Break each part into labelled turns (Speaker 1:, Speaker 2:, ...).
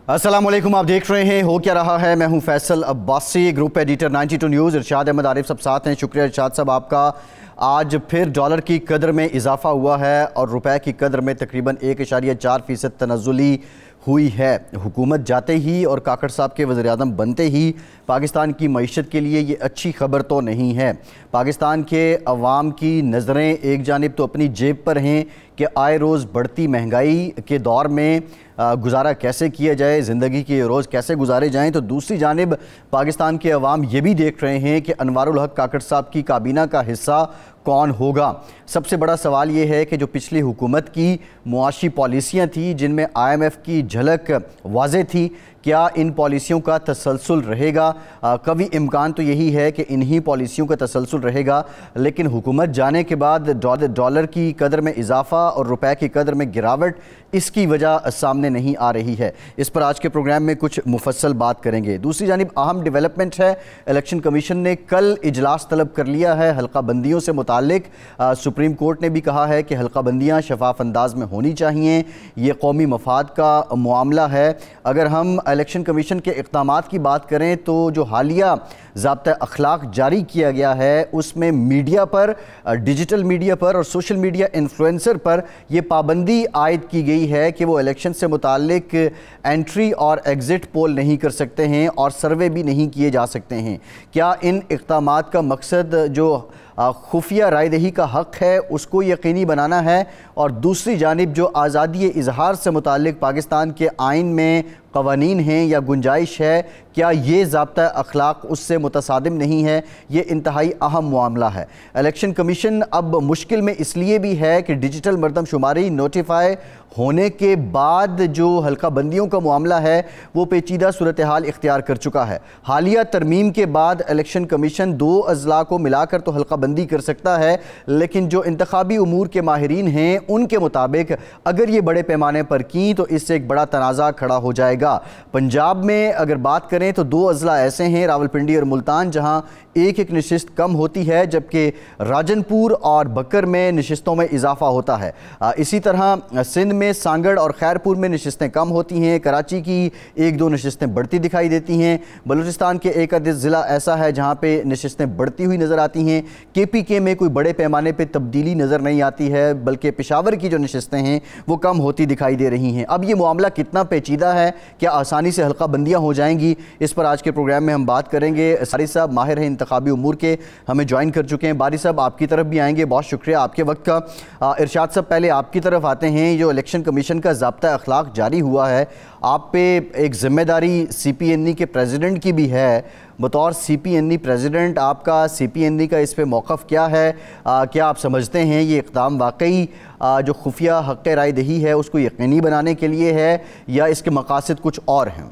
Speaker 1: अस्सलामुअलैकुम, आप देख रहे हैं हो क्या रहा है। मैं हूं Faisal Abbasi, group editor 92 news. Irshad Ahmed Arif सब साथ हैं। शुक्रिया इरशाद साहब आपका। आज फिर डॉलर की कदर में इजाफा हुआ है और रुपए की कदर में तकरीबन 1.4% तनज़्ज़ुली हुई है। हुकूमत जाते ही और काकड़ साहब के वज़ीर-ए-आज़म बनते ही पाकिस्तान की मईशत के लिए ये अच्छी खबर तो नहीं है। पाकिस्तान के अवाम की नज़रें एक जानिब तो अपनी जेब पर हैं कि आए रोज़ बढ़ती महंगाई के दौर में गुजारा कैसे किया जाए, ज़िंदगी के रोज़ कैसे गुजारे जाएं, तो दूसरी जानिब पाकिस्तान के अवाम ये भी देख रहे हैं कि अनवारुल हक काकड़ साहब की काबीना का हिस्सा कौन होगा। सबसे बड़ा सवाल ये है कि जो पिछली हुकूमत की मुआशी पॉलिसियाँ थी जिनमें IMF की झलक वाज़े थी, क्या इन पॉलिसियों का तसलसल रहेगा? कभी इम्कान तो यही है कि इन्हीं पॉलिसियों का तसलसल रहेगा, लेकिन हुकूमत जाने के बाद डॉलर की कदर में इजाफा और रुपए की कदर में गिरावट, इसकी वजह सामने नहीं आ रही है। इस पर आज के प्रोग्राम में कुछ मुफस्सल बात करेंगे। दूसरी जानिब अहम डेवलपमेंट है, इलेक्शन कमीशन ने कल इजलास तलब कर लिया है हल्का बंदियों से मुताल्लिक। सुप्रीम कोर्ट ने भी कहा है कि हल्का बंदियाँ शफाफ अंदाज में होनी चाहिए, ये कौमी मफाद का मामला है। अगर हम इलेक्शन कमीशन के इक़दामात की बात करें तो जो हालिया ज़ाब्ता अखलाक जारी किया गया है उसमें मीडिया पर, डिजिटल मीडिया पर और सोशल मीडिया इन्फ्लुएंसर पर यह पाबंदी आयद की गई है कि वो इलेक्शन से मुताल्लिक एंट्री और एग्ज़िट पोल नहीं कर सकते हैं और सर्वे भी नहीं किए जा सकते हैं। क्या इन इक़दामात का मकसद जो खुफिया रायदही का हक़ है उसको यकीनी बनाना है, और दूसरी जानिब जो आज़ादी इजहार से मुताल्लिक पाकिस्तान के आइन में क़वानीन हैं या गुंजाइश है, क्या ये ज़ाब्ता अखलाक उससे मुतसादिम नहीं है? ये इंतहाई अहम मामला है। इलेक्शन कमीशन अब मुश्किल में इसलिए भी है कि डिजिटल मरदमशुमारी नोटिफाई होने के बाद जो हल्का बंदियों का मामला है वो पेचीदा सूरत हाल इख्तियार कर चुका है। हालिया तरमीम के बाद इलेक्शन कमीशन 2 अजला को मिलाकर तो हल्का बंदी कर सकता है, लेकिन जो इंतखाबी उमूर के माहिरीन हैं उनके मुताबिक अगर ये बड़े पैमाने पर की तो इससे एक बड़ा तनाज़ा खड़ा हो जाएगा। पंजाब में अगर बात करें तो 2 अजला ऐसे हैं, रावलपिंडी और मुल्तान, जहां एक नशिस्त कम होती है, जबकि राजनपुर और बकर में नशिस्तों में इजाफा होता है। इसी तरह सिंध में सांगड़ और खैरपुर में नशिस्तें कम होती हैं, कराची की 1-2 नशिस्तें बढ़ती दिखाई देती हैं, बलूचिस्तान के एक आध ज़िला ऐसा है जहाँ पे नशिस्तें बढ़ती हुई नज़र आती हैं, KPK में कोई बड़े पैमाने पर तब्दीली नज़र नहीं आती है, बल्कि पेशावर की जो नशिस्तें हैं वो कम होती दिखाई दे रही हैं। अब ये मामला कितना पेचीदा है, क्या आसानी से हल्का बंदियाँ हो जाएंगी, इस पर आज के प्रोग्राम में हम बात करेंगे। सारिस साहब माहिर हैं इंतखाबी उमूर के, हमें ज्वाइन कर चुके हैं। बारी साहब आपकी तरफ भी आएंगे, बहुत शुक्रिया आपके वक्त का। इरशाद साहब पहले आपकी तरफ आते हैं। जो इलेक्शन कमीशन का ज़ाब्ता अखलाक जारी हुआ है, आप पे एक जिम्मेदारी CPNE के प्रेसिडेंट की भी है। बतौर CPNE प्रेसिडेंट आपका CPNE का इस पे मौक़िफ़ क्या है? क्या आप समझते हैं ये इक़दाम वाकई जो खुफिया हक़ राय दही है उसको यकीनी बनाने के लिए है या इसके मकासद कुछ और हैं?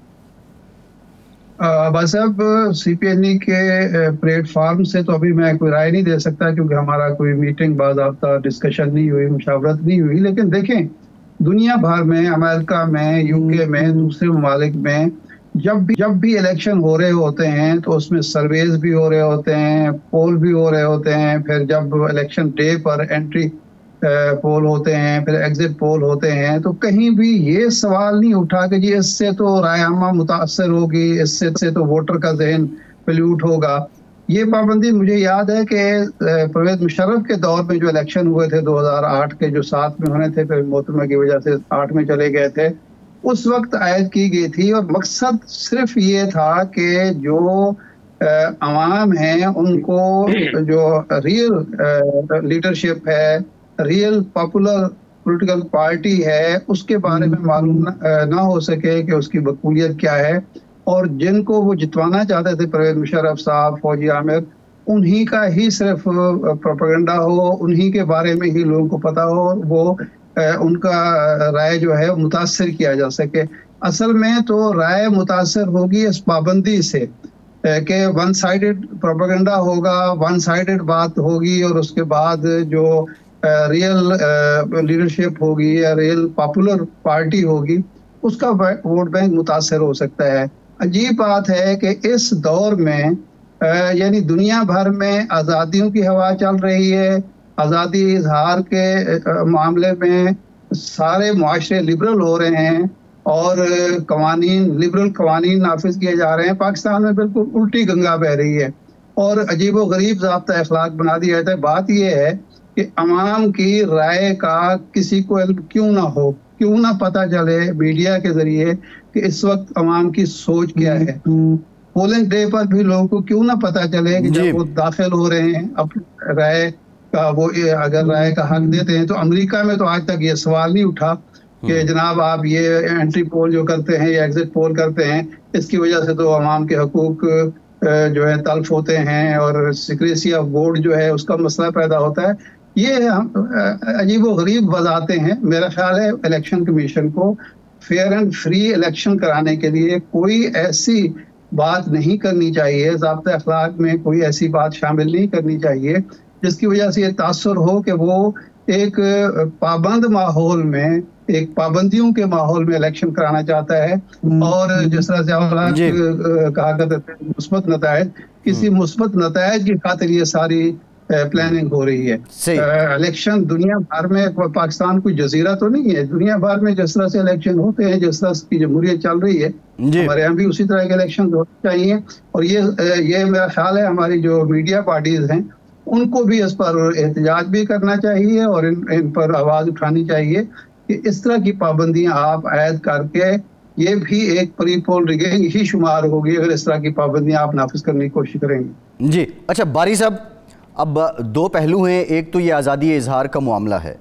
Speaker 2: बस अब CPNE के प्लेटफार्म से तो अभी मैं कोई राय नहीं दे सकता, क्योंकि हमारा कोई मीटिंग बाज़ाब्ता डिस्कशन नहीं हुई, मुशावरत नहीं हुई। लेकिन देखें, दुनिया भर में, अमेरिका में, UK में, दूसरे ममालिक में जब भी इलेक्शन हो रहे होते हैं तो उसमें सर्वेज भी हो रहे होते हैं, पोल भी हो रहे होते हैं। फिर जब इलेक्शन डे पर एंट्री पोल होते हैं, फिर एग्जिट पोल होते हैं, तो कहीं भी ये सवाल नहीं उठा कि जी इससे तो राय आमा मुतासर होगी, इससे तो वोटर का जहन पल्यूट होगा। ये पाबंदी मुझे याद है कि परवेज मुशर्रफ के दौर में जो इलेक्शन हुए थे 2008 के, जो 7 में होने थे, फिर मोहतरमा की वजह से 8 में चले गए थे, उस वक्त आयद की गई थी। और मकसद सिर्फ ये था कि जो अवाम हैं उनको जो रियल लीडरशिप है, रियल पॉपुलर पॉलिटिकल पार्टी है, उसके बारे में मालूम ना हो सके कि उसकी मकबूलियत क्या है। और जिनको वो जितवाना चाहते थे, परवेज मुशर्रफ साहब, फौजी आमिर, उन्हीं का ही सिर्फ प्रोपेगेंडा हो, उन्हीं के बारे में ही लोगों को पता हो, वो उनका राय जो है मुतासर किया जा सके। असल में तो राय मुतासर होगी इस पाबंदी से कि वन साइडेड प्रोपेगेंडा होगा, वन साइडेड बात होगी, और उसके बाद जो रियल लीडरशिप होगी या रियल पॉपुलर पार्टी होगी उसका वोट बैंक मुतासर हो सकता है। अजीब बात है कि इस दौर में यानी दुनिया भर में आज़ादियों की हवा चल रही है, आज़ादी इजहार के मामले में सारे मुआशरे लिबरल हो रहे हैं, और कवानीन, लिबरल कवानीन नाफिज किए जा रहे हैं। पाकिस्तान में बिल्कुल उल्टी गंगा बह रही है और अजीब व गरीब ज़ाब्ता अखलाक बना दिया जाता है। बात यह है कि अवाम की राय का किसी को इल्म क्यों ना हो, क्यों ना पता चले मीडिया के जरिए कि इस वक्त अवाम की सोच क्या है। पोलिंग डे पर भी लोगों को क्यों ना पता चले कि जब वो दाखिल हो रहे हैं अपनी राय का, वो अगर राय का हक देते हैं। तो अमेरिका में तो आज तक ये सवाल नहीं उठा कि जनाब आप ये एंट्री पोल जो करते हैं या एग्जिट पोल करते हैं, इसकी वजह से तो अवाम के हकूक जो है तल्फ होते हैं और सिक्रेसी ऑफ वोट जो है उसका मसला पैदा होता है। ये अजीब व गरीब वजाहतें हैं। मेरा ख्याल है इलेक्शन कमीशन को फेयर एंड फ्री इलेक्शन कराने के लिए कोई ऐसी बात नहीं करनी चाहिए, ज़ाब्ता अखलाक में कोई ऐसी बात शामिल नहीं करनी चाहिए जिसकी वजह से ये तासुर हो कि वो एक पाबंद माहौल में, एक पाबंदियों के माहौल में इलेक्शन कराना चाहता है। और जिस तरह से कहा करते थे मुस्बत नतायज, किसी मुस्बत नतायज की खातिर ये सारी प्लानिंग हो रही है। इलेक्शन दुनिया भर में, पाकिस्तान कोई जजीरा तो नहीं है, दुनिया भर में जिस तरह से इलेक्शन होते हैं, जिस तरह की जमहूरियत चल रही है, हमारे यहाँ भी उसी तरह के इलेक्शन होने चाहिए। और ये मेरा ख्याल है हमारी जो मीडिया पार्टीज हैं उनको भी इस पर एहतजाज भी करना चाहिए और इन पर आवाज उठानी चाहिए कि इस तरह की पाबंदियां आप आयद करके, ये भी एक प्री पोल रिगिंग ही शुमार होगी अगर इस तरह की पाबंदियां आप नाफिज करने की कोशिश करेंगे।
Speaker 1: जी अच्छा बारी साहब, अब दो पहलू हैं, एक तो ये आज़ादी इजहार का मामला है,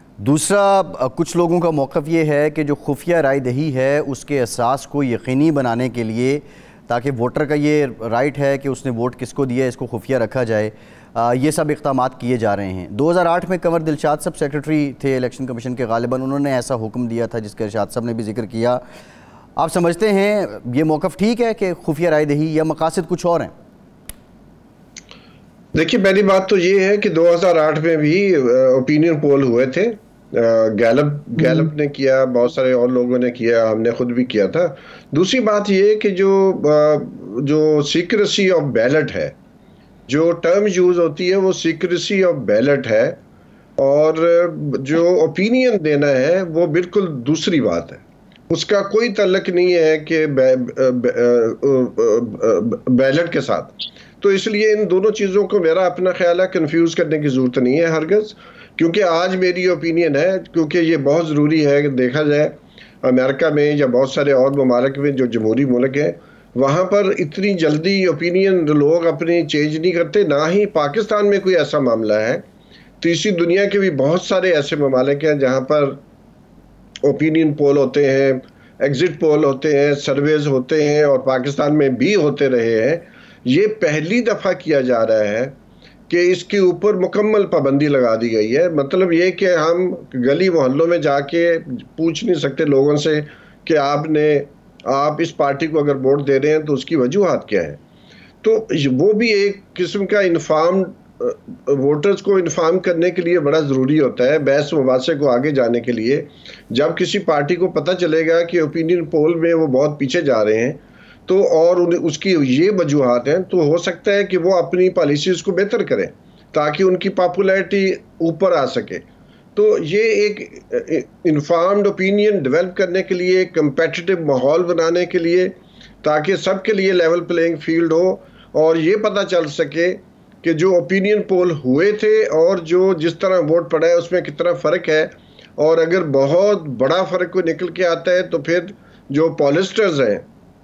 Speaker 1: दूसरा कुछ लोगों का मौक़िफ़ ये है कि जो खुफिया राय दही है उसके एहसास को यकीनी बनाने के लिए, ताकि वोटर का ये राइट है कि उसने वोट किसको दिया इसको खुफिया रखा जाए, ये सब इक़दामात किए जा रहे हैं। 2008 में कंवर दिलशाद साहब सेक्रेटरी थे इलेक्शन कमीशन के, गालिबन उन्होंने ऐसा हुक्म दिया था जिसका इरशाद साहब ने भी जिक्र किया। आप समझते हैं ये मौक़िफ़ ठीक है कि खुफिया राय दही, या मकासद कुछ और हैं?
Speaker 3: देखिए पहली बात तो ये है कि 2008 में भी ओपिनियन पोल हुए थे, गैलप ने किया, बहुत सारे और लोगों ने किया, हमने खुद भी किया था। दूसरी बात ये कि जो सीक्रेसी ऑफ बैलेट है, जो टर्म यूज होती है वो सीक्रेसी ऑफ बैलेट है, और जो ओपिनियन देना है वो बिल्कुल दूसरी बात है। उसका कोई तल्लुक नहीं है कि बैलेट के साथ। तो इसलिए इन दोनों चीज़ों को मेरा अपना ख्याल है कंफ्यूज करने की ज़रूरत नहीं है हरगज़, क्योंकि आज मेरी ओपिनियन है, क्योंकि ये बहुत ज़रूरी है कि देखा जाए अमेरिका में या बहुत सारे और ममालिक में जो जमहूरी मुल्क हैं, वहाँ पर इतनी जल्दी ओपिनियन लोग अपनी चेंज नहीं करते। ना ही पाकिस्तान में कोई ऐसा मामला है, तीसरी दुनिया के भी बहुत सारे ऐसे ममालिक हैं जहाँ पर ओपिनियन पोल होते हैं, एग्जिट पोल होते हैं, सर्वेज होते हैं, और पाकिस्तान में भी होते रहे हैं। ये पहली दफ़ा किया जा रहा है कि इसके ऊपर मुकम्मल पाबंदी लगा दी गई है। मतलब ये कि हम गली मोहल्लों में जाके पूछ नहीं सकते लोगों से कि आप इस पार्टी को अगर वोट दे रहे हैं तो उसकी वजूहात क्या है। तो वो भी एक किस्म का इन्फॉर्म्ड, वोटर्स को इन्फॉर्म करने के लिए बड़ा ज़रूरी होता है बहस मुबासे को आगे जाने के लिए। जब किसी पार्टी को पता चलेगा कि ओपिनियन पोल में वो बहुत पीछे जा रहे हैं, तो और उसकी ये वजूहात हैं, तो हो सकता है कि वो अपनी पॉलिसीज़ को बेहतर करें ताकि उनकी पॉपुलैरिटी ऊपर आ सके। तो ये एक इन्फॉर्म्ड ओपिनियन डेवलप करने के लिए, कंपेटिटिव माहौल बनाने के लिए, ताकि सबके लिए लेवल प्लेइंग फील्ड हो और ये पता चल सके कि जो ओपिनियन पोल हुए थे और जो जिस तरह वोट पड़ा है उसमें कितना फ़र्क है। और अगर बहुत बड़ा फ़र्क कोई निकल के आता है तो फिर जो पॉलिस्टर्स हैं,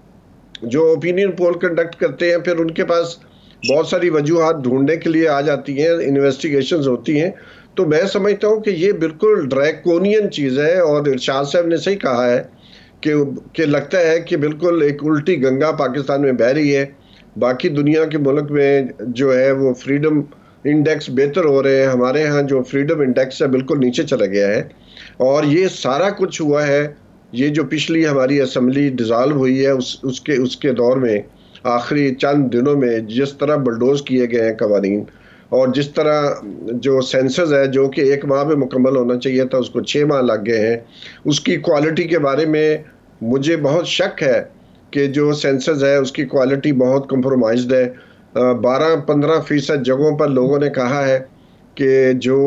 Speaker 3: जो ओपिनियन पोल कंडक्ट करते हैं, फिर उनके पास बहुत सारी वजूहात ढूंढने के लिए आ जाती हैं, इन्वेस्टिगेशंस होती हैं। तो मैं समझता हूँ कि ये बिल्कुल ड्रैकोनियन चीज़ है, और इरशाद साहब ने सही कहा है कि लगता है कि बिल्कुल एक उल्टी गंगा पाकिस्तान में बह रही है। बाकी दुनिया के मुल्क में जो है वो फ्रीडम इंडेक्स बेहतर हो रहे हैं, हमारे यहाँ जो फ्रीडम इंडेक्स है बिल्कुल नीचे चला गया है। और ये सारा कुछ हुआ है, ये जो पिछली हमारी असम्बली डिज़ाल्व हुई है उसके दौर में, आखिरी चंद दिनों में जिस तरह बलडोज किए गए हैं कवानीन, और जिस तरह जो सेंसस है जो कि 1 माह में मुकम्मल होना चाहिए था उसको 6 माह लग गए हैं। उसकी क्वालिटी के बारे में मुझे बहुत शक है कि जो सेंसस है उसकी क्वालिटी बहुत कंप्रोमाइज्ड है। 12-15% जगहों पर लोगों ने कहा है कि जो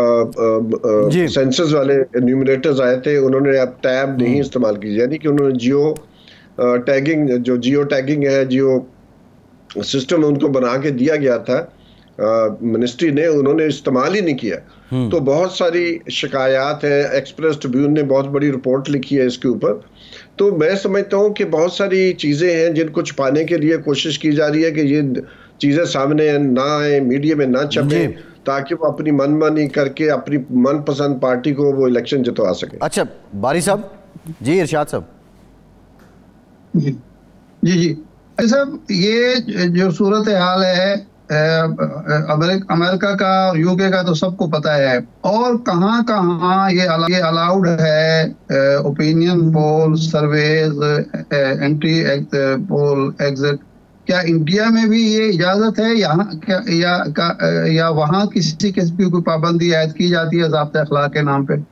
Speaker 3: सेंसस वाले न्यूमरेटर्स आए थे उन्होंने अब टैब नहीं इस्तेमाल की, यानी कि उन्होंने जियो टैगिंग है, जियो सिस्टम उनको बना के दिया गया था मिनिस्ट्री ने, उन्होंने इस्तेमाल ही नहीं किया। तो बहुत सारी शिकायत है, एक्सप्रेस ट्रिब्यून ने बहुत बड़ी रिपोर्ट लिखी है इसके ऊपर। तो मैं समझता हूँ कि बहुत सारी चीज़ें हैं जिनको छुपाने के लिए कोशिश की जा रही है कि ये चीज़ें सामने ना आए, मीडिया में ना छपे, ताकि वो अपनी मनमानी करके अपनी मनपसंद पार्टी को वो इलेक्शन जितवा सके।
Speaker 1: अच्छा बारी साहब जी, इरशाद साहब
Speaker 2: जी साहब, ये जो सूरत हाल है अमेरिका का और यूके का तो सबको पता है, और कहाँ कहाँ ये अलाउड है opinion poll, surveys, entry poll exit. क्या इंडिया में भी ये इजाजत है यहाँ या वहाँ किसी किस्म की कोई पाबंदी आयद की जाती है ज़ाब्ता अखलाक के नाम पे?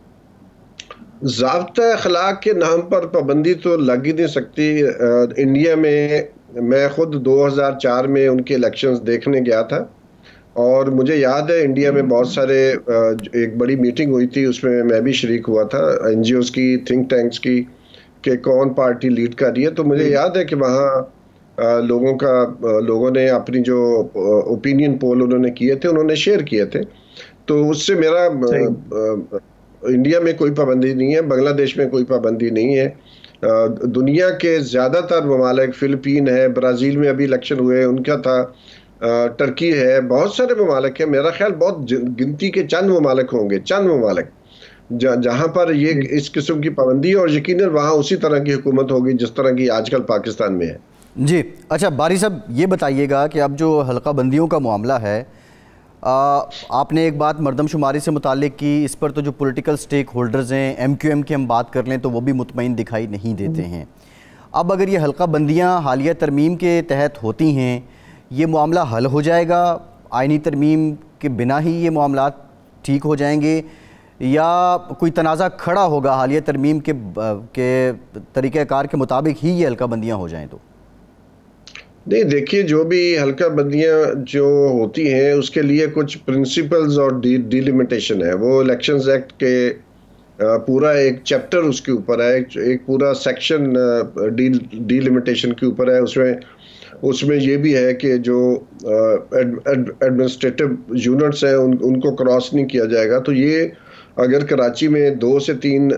Speaker 3: ज़ाब्ता अखलाक के नाम पर पाबंदी तो लग ही नहीं सकती। इंडिया में मैं खुद 2004 में उनके इलेक्शंस देखने गया था, और मुझे याद है इंडिया में बहुत सारे एक बड़ी मीटिंग हुई थी, उसमें मैं भी शरीक हुआ था, एनजीओज़ की, थिंक टैंक्स की, कि कौन पार्टी लीड कर रही है। तो मुझे याद है कि वहाँ लोगों ने अपनी जो ओपिनियन पोल उन्होंने किए थे, उन्होंने शेयर किए थे। तो उससे मेरा इंडिया में कोई पाबंदी नहीं है, बांग्लादेश में कोई पाबंदी नहीं है। दुनिया के ज़्यादातर ममालिक, फिलिपीन है, ब्राज़ील में अभी इलेक्शन हुए उनका था, टर्की है, बहुत सारे ममालिक हैं। मेरा ख्याल बहुत गिनती के चंद ममालिक होंगे, चंद ममालिक जहाँ पर ये इस किस्म की पाबंदी है, और यकीनन वहाँ उसी तरह की हुकूमत होगी जिस तरह की आजकल पाकिस्तान में है।
Speaker 1: जी अच्छा बारी साहब, ये बताइएगा कि अब जो हल्का बंदियों का मामला है, आपने एक बात मरदमशुमारी से मुतालिक की, इस पर तो जो पॉलिटिकल स्टेक होल्डर्स हैं, एमक्यूएम की हम बात कर लें तो वो भी मुतमईन दिखाई नहीं देते हैं। अब अगर ये हल्का बंदियाँ हालिया तरमीम के तहत होती हैं, ये मामला हल हो जाएगा? आइनी तरमीम के बिना ही ये मामला ठीक हो जाएंगे, या कोई तनाज़ा खड़ा होगा हालिया तरमीम के तरीक़ाकार के मुताबिक ही ये हल्का बंदियाँ हो जाएँ? तो
Speaker 3: नहीं, देखिए, जो भी हल्का बंदियाँ जो होती हैं उसके लिए कुछ प्रिंसिपल्स और डिलिमिटेशन है। वो इलेक्शंस एक्ट के पूरा एक चैप्टर उसके ऊपर है, एक पूरा सेक्शन डिलिमिटेशन के ऊपर है। उसमें ये भी है कि जो एडमिनिस्ट्रेटिव यूनिट्स हैं उनको क्रॉस नहीं किया जाएगा। तो ये अगर कराची में 2 से 3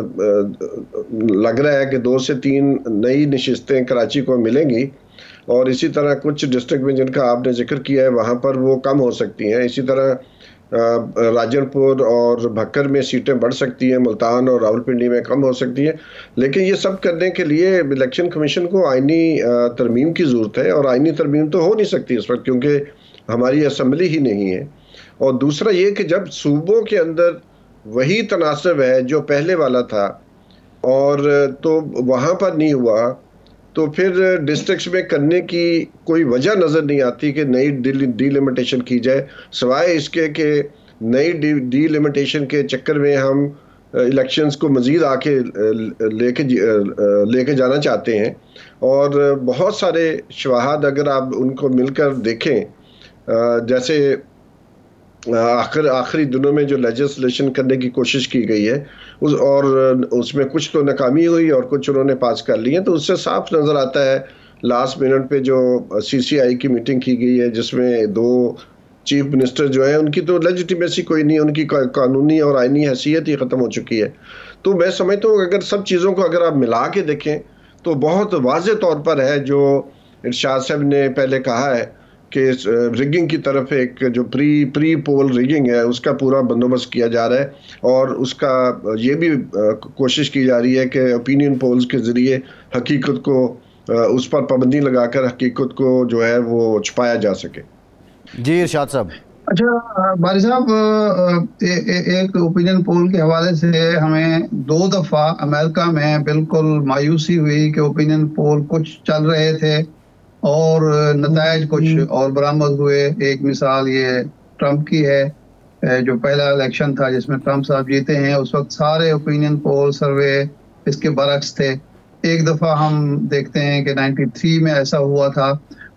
Speaker 3: लग रहा है कि 2 से 3 नई नशिस्तें कराची को मिलेंगी, और इसी तरह कुछ डिस्ट्रिक्ट में जिनका आपने जिक्र किया है वहाँ पर वो कम हो सकती हैं। इसी तरह राजनपुर और भक्कर में सीटें बढ़ सकती हैं, मुल्तान और रावलपिंडी में कम हो सकती हैं। लेकिन ये सब करने के लिए इलेक्शन कमीशन को आइनी तरमीम की ज़रूरत है, और आइनी तरमीम तो हो नहीं सकती इस वक्त क्योंकि हमारी असम्बली ही नहीं है। और दूसरा ये कि जब सूबों के अंदर वही तनासब है जो पहले वाला था, और तो वहाँ पर नहीं हुआ, तो फिर डिस्ट्रिक्ट्स में करने की कोई वजह नज़र नहीं आती कि नई डिलिमिटेशन की जाए, सिवाय इसके कि नई डिलिमिटेशन के चक्कर में हम इलेक्शंस को मज़ीद आके लेके जाना चाहते हैं। और बहुत सारे शवाहद अगर आप उनको मिलकर देखें, जैसे आखिरी दिनों में जो लेजिस्लेशन करने की कोशिश की गई है उसमें कुछ तो नाकामी हुई और कुछ उन्होंने पास कर लिए, तो उससे साफ नज़र आता है लास्ट मिनट पे जो सीसीआई की मीटिंग की गई है जिसमें 2 चीफ मिनिस्टर जो हैं उनकी तो लेजिटिमेसी कोई नहीं, उनकी कानूनी और आइनी हैसियत ही ख़त्म हो चुकी है। तो मैं समझता हूँ अगर सब चीज़ों को अगर आप मिला के देखें तो बहुत वाज़ेह तौर पर है जो इरशाद साहब ने पहले कहा है कि रिगिंग की तरफ एक जो प्री पोल रिगिंग है उसका पूरा बंदोबस्त किया जा रहा है, और उसका ये भी कोशिश की जा रही है कि ओपिनियन पोल्स के ज़रिए हकीकत को उस पर पाबंदी लगाकर हकीकत को जो है वो छुपाया जा सके।
Speaker 1: जी इरशाद साहब।
Speaker 2: अच्छा बारी साहब, एक ओपिनियन पोल के हवाले से हमें 2 दफ़ा अमेरिका में बिल्कुल मायूसी हुई कि ओपिनियन पोल कुछ चल रहे थे और नतायज कुछ और बरामद हुए। एक मिसाल ये ट्रंप की है, जो पहला इलेक्शन था जिसमें ट्रंप साहब जीते हैं, उस वक्त सारे ओपिनियन पोल सर्वे इसके बरक्स थे। एक दफ़ा हम देखते हैं कि 93 में ऐसा हुआ था,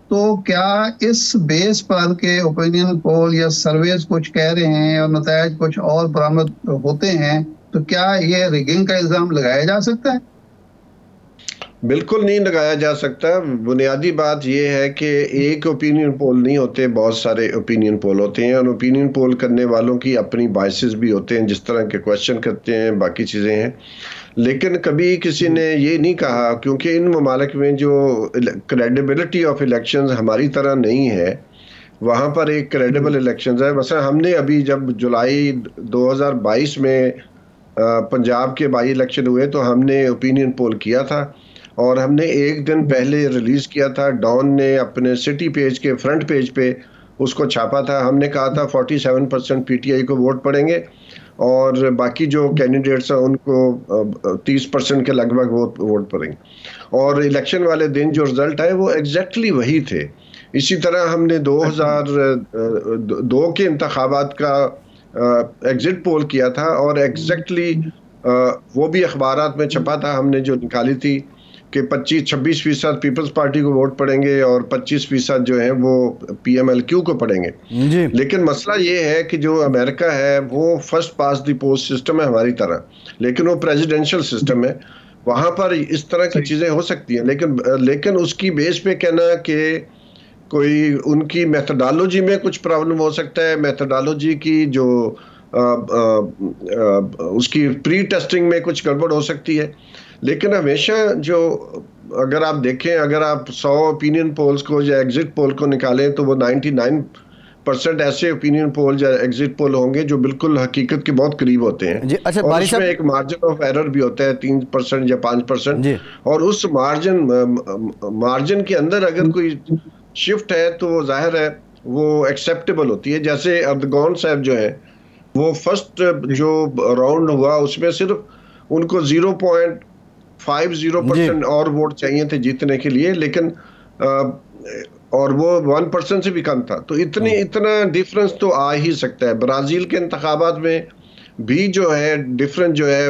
Speaker 2: तो क्या इस बेस पर के ओपिनियन पोल या सर्वेज कुछ कह रहे हैं और नतायज कुछ और बरामद होते हैं, तो क्या ये रिगिंग का इल्जाम लगाया जा सकता है?
Speaker 3: बिल्कुल नहीं लगाया जा सकता। बुनियादी बात यह है कि एक ओपिनियन पोल नहीं होते, बहुत सारे ओपिनियन पोल होते हैं, और ओपिनियन पोल करने वालों की अपनी बायसेस भी होते हैं, जिस तरह के क्वेश्चन करते हैं, बाकी चीज़ें हैं। लेकिन कभी किसी ने ये नहीं कहा, क्योंकि इन ममालिक में जो क्रेडिबिलिटी ऑफ इलेक्शंस हमारी तरह नहीं है, वहाँ पर एक क्रेडिबल इलेक्शंस है। वैसे हमने अभी जब जुलाई 2022 में पंजाब के बाई इलेक्शन हुए तो हमने ओपिनियन पोल किया था, और हमने एक दिन पहले रिलीज किया था। डॉन ने अपने सिटी पेज के फ्रंट पेज पे उसको छापा था। हमने कहा था 47% पीटीआई को वोट पड़ेंगे और बाकी जो कैंडिडेट्स हैं उनको 30% के लगभग वोट पड़ेंगे, और इलेक्शन वाले दिन जो रिजल्ट आए वो एग्जैक्टली वही थे। इसी तरह हमने 2002 के इंतखाबात का एग्जिट पोल किया था, और एग्जैक्टली वो भी अखबारात में छपा था, हमने जो निकाली थी कि 25-26% पीपल्स पार्टी को वोट पड़ेंगे और 25% जो है वो पीएमएलक्यू को पड़ेंगे। लेकिन मसला ये है कि जो अमेरिका है वो first past the post system है हमारी तरह, लेकिन वो प्रेसिडेंशियल सिस्टम है। वहां पर इस तरह की चीजें हो सकती हैं, लेकिन उसकी बेस पे कहना कि कोई उनकी मेथोडोलॉजी में कुछ प्रॉब्लम हो सकता है, मेथोडोलॉजी की जो उसकी प्री टेस्टिंग में कुछ गड़बड़ हो सकती है। लेकिन हमेशा जो अगर आप देखें, अगर आप 100 ओपिनियन पोल्स को या एग्जिट पोल को निकालें तो वो 99% ऐसे ओपिनियन पोल या एग्जिट पोल होंगे जो बिल्कुल हकीकत के बहुत करीब होते हैं।
Speaker 1: अच्छा,
Speaker 3: और उसमें एक मार्जिन ऑफ एरर भी होता है 3% या 5%, और उस मार्जिन के अंदर अगर कोई शिफ्ट है तो जाहिर है वो एक्सेप्टेबल होती है। जैसे अर्दगॉन साहब जो है वो फर्स्ट जो राउंड हुआ उसमें सिर्फ उनको 0.50% और वोट चाहिए थे जीतने के लिए, लेकिन और वो 1% से भी कम था। तो इतना डिफरेंस तो आ ही सकता है। ब्राजील के इंतखाबात में भी जो है डिफरेंस जो है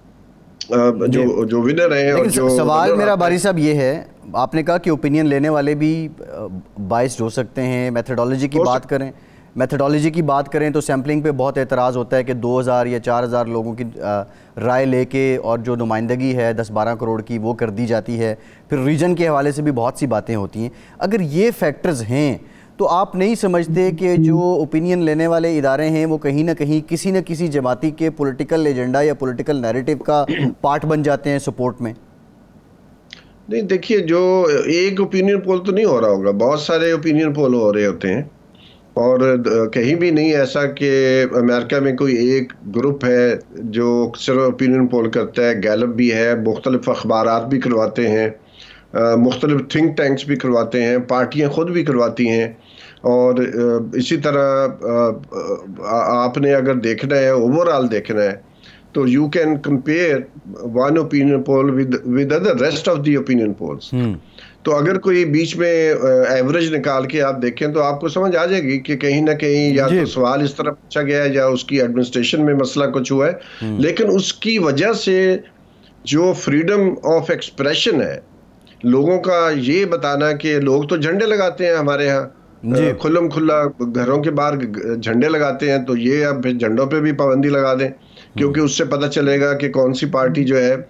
Speaker 3: जो विनर है, और जो
Speaker 1: सवाल मेरा बारी साहब ये है, आपने कहा कि ओपिनियन लेने वाले भी बाइस्ड हो सकते हैं। मेथोडोलॉजी की बात करें तो सैम्पलिंग पे बहुत एतराज़ होता है कि 2000 या 4000 लोगों की राय लेके और जो नुमाइंदगी है 10-12 करोड़ की वो कर दी जाती है। फिर रीजन के हवाले से भी बहुत सी बातें होती हैं। अगर ये फैक्टर्स हैं तो आप नहीं समझते कि जो ओपिनियन लेने वाले इदारे हैं वो कहीं ना कहीं किसी न किसी जमाती के पॉलिटिकल एजेंडा या पॉलिटिकल नैरेटिव का पार्ट बन जाते हैं सपोर्ट में?
Speaker 3: नहीं, देखिए, जो एक ओपिनियन पोल तो नहीं हो रहा होगा, बहुत सारे ओपिनियन पोल हो रहे होते हैं, और कहीं भी नहीं ऐसा कि अमेरिका में कोई एक ग्रुप है जो सिर्फ ओपिनियन पोल करता है। गैलप भी है, मुख्तलिफ अखबारात भी करवाते हैं, मुख्तलिफ थिंक टैंक्स भी करवाते हैं, पार्टियां खुद भी करवाती हैं। और इसी तरह आपने अगर देखना है, ओवरऑल देखना है, तो you can compare one opinion poll with the rest of the opinion polls. तो अगर कोई बीच में एवरेज निकाल के आप देखें तो आपको समझ आ जाएगी कि कहीं ना कहीं या तो सवाल इस तरह पूछा गया है या उसकी एडमिनिस्ट्रेशन में मसला कुछ हुआ है, लेकिन उसकी वजह से जो फ्रीडम ऑफ एक्सप्रेशन है, लोगों का ये बताना कि लोग तो झंडे लगाते हैं हमारे यहाँ, खुल्लम खुल्ला घरों के बाहर झंडे लगाते हैं, तो ये अब झंडों पे भी पाबंदी लगा दें, क्योंकि उससे पता चलेगा कि कौन सी पार्टी जो है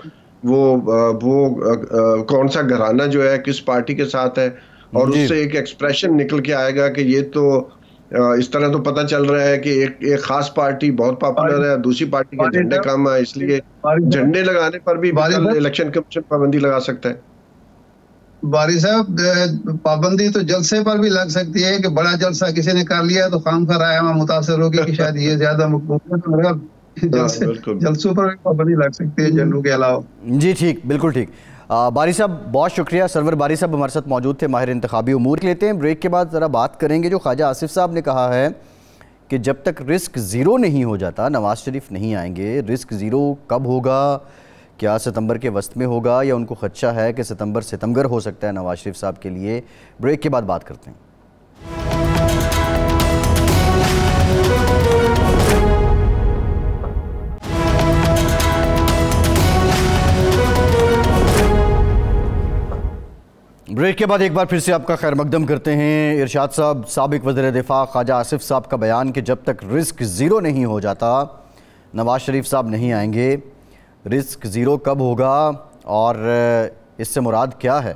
Speaker 3: वो कौन सा घराना जो है किस पार्टी के साथ है, और उससे एक एक्सप्रेशन निकल के आएगा कि ये तो इस तरह तो पता चल रहा है कि एक खास पार्टी बहुत पॉपुलर है, दूसरी पार्टी के झंडे कम है, इसलिए झंडे लगाने पर भी इलेक्शन कमीशन पाबंदी लगा सकता है।
Speaker 2: बारी साहब, पाबंदी तो जलसे पर भी लग सकती है कि बड़ा जलसा किसी ने कर लिया तो खामखा राय मुतासर होगी कि शायद ये ज्यादा मकबूल है, जलसों पर पाबंदी लग सकती है जनों के अलावा।
Speaker 1: जी ठीक, बिल्कुल ठीक। बारी साहब बहुत शुक्रिया। सरवर बारी साहब हमारे साथ मौजूद थे, माहिर इंतखाबी उमूर। लेते हैं ब्रेक के बाद ज़रा बात करेंगे जो ख्वाजा आसिफ साहब ने कहा है कि जब तक रिस्क ज़ीरो नहीं हो जाता नवाज शरीफ नहीं आएंगे। रिस्क ज़ीरो कब होगा? क्या सितंबर के वस्त में होगा, या उनको खदशा है कि सितंबर हो सकता है नवाज शरीफ साहब के लिए? ब्रेक के बाद बात करते हैं। ब्रेक के बाद एक बार फिर से आपका खैर मकदम करते हैं। इरशाद साहब, साबिक वज़ीर दिफा ख्वाजा आसिफ साहब का बयान कि जब तक रिस्क ज़ीरो नहीं हो जाता नवाज़ शरीफ साहब नहीं आएंगे। रिस्क ज़ीरो कब होगा और इससे मुराद क्या है?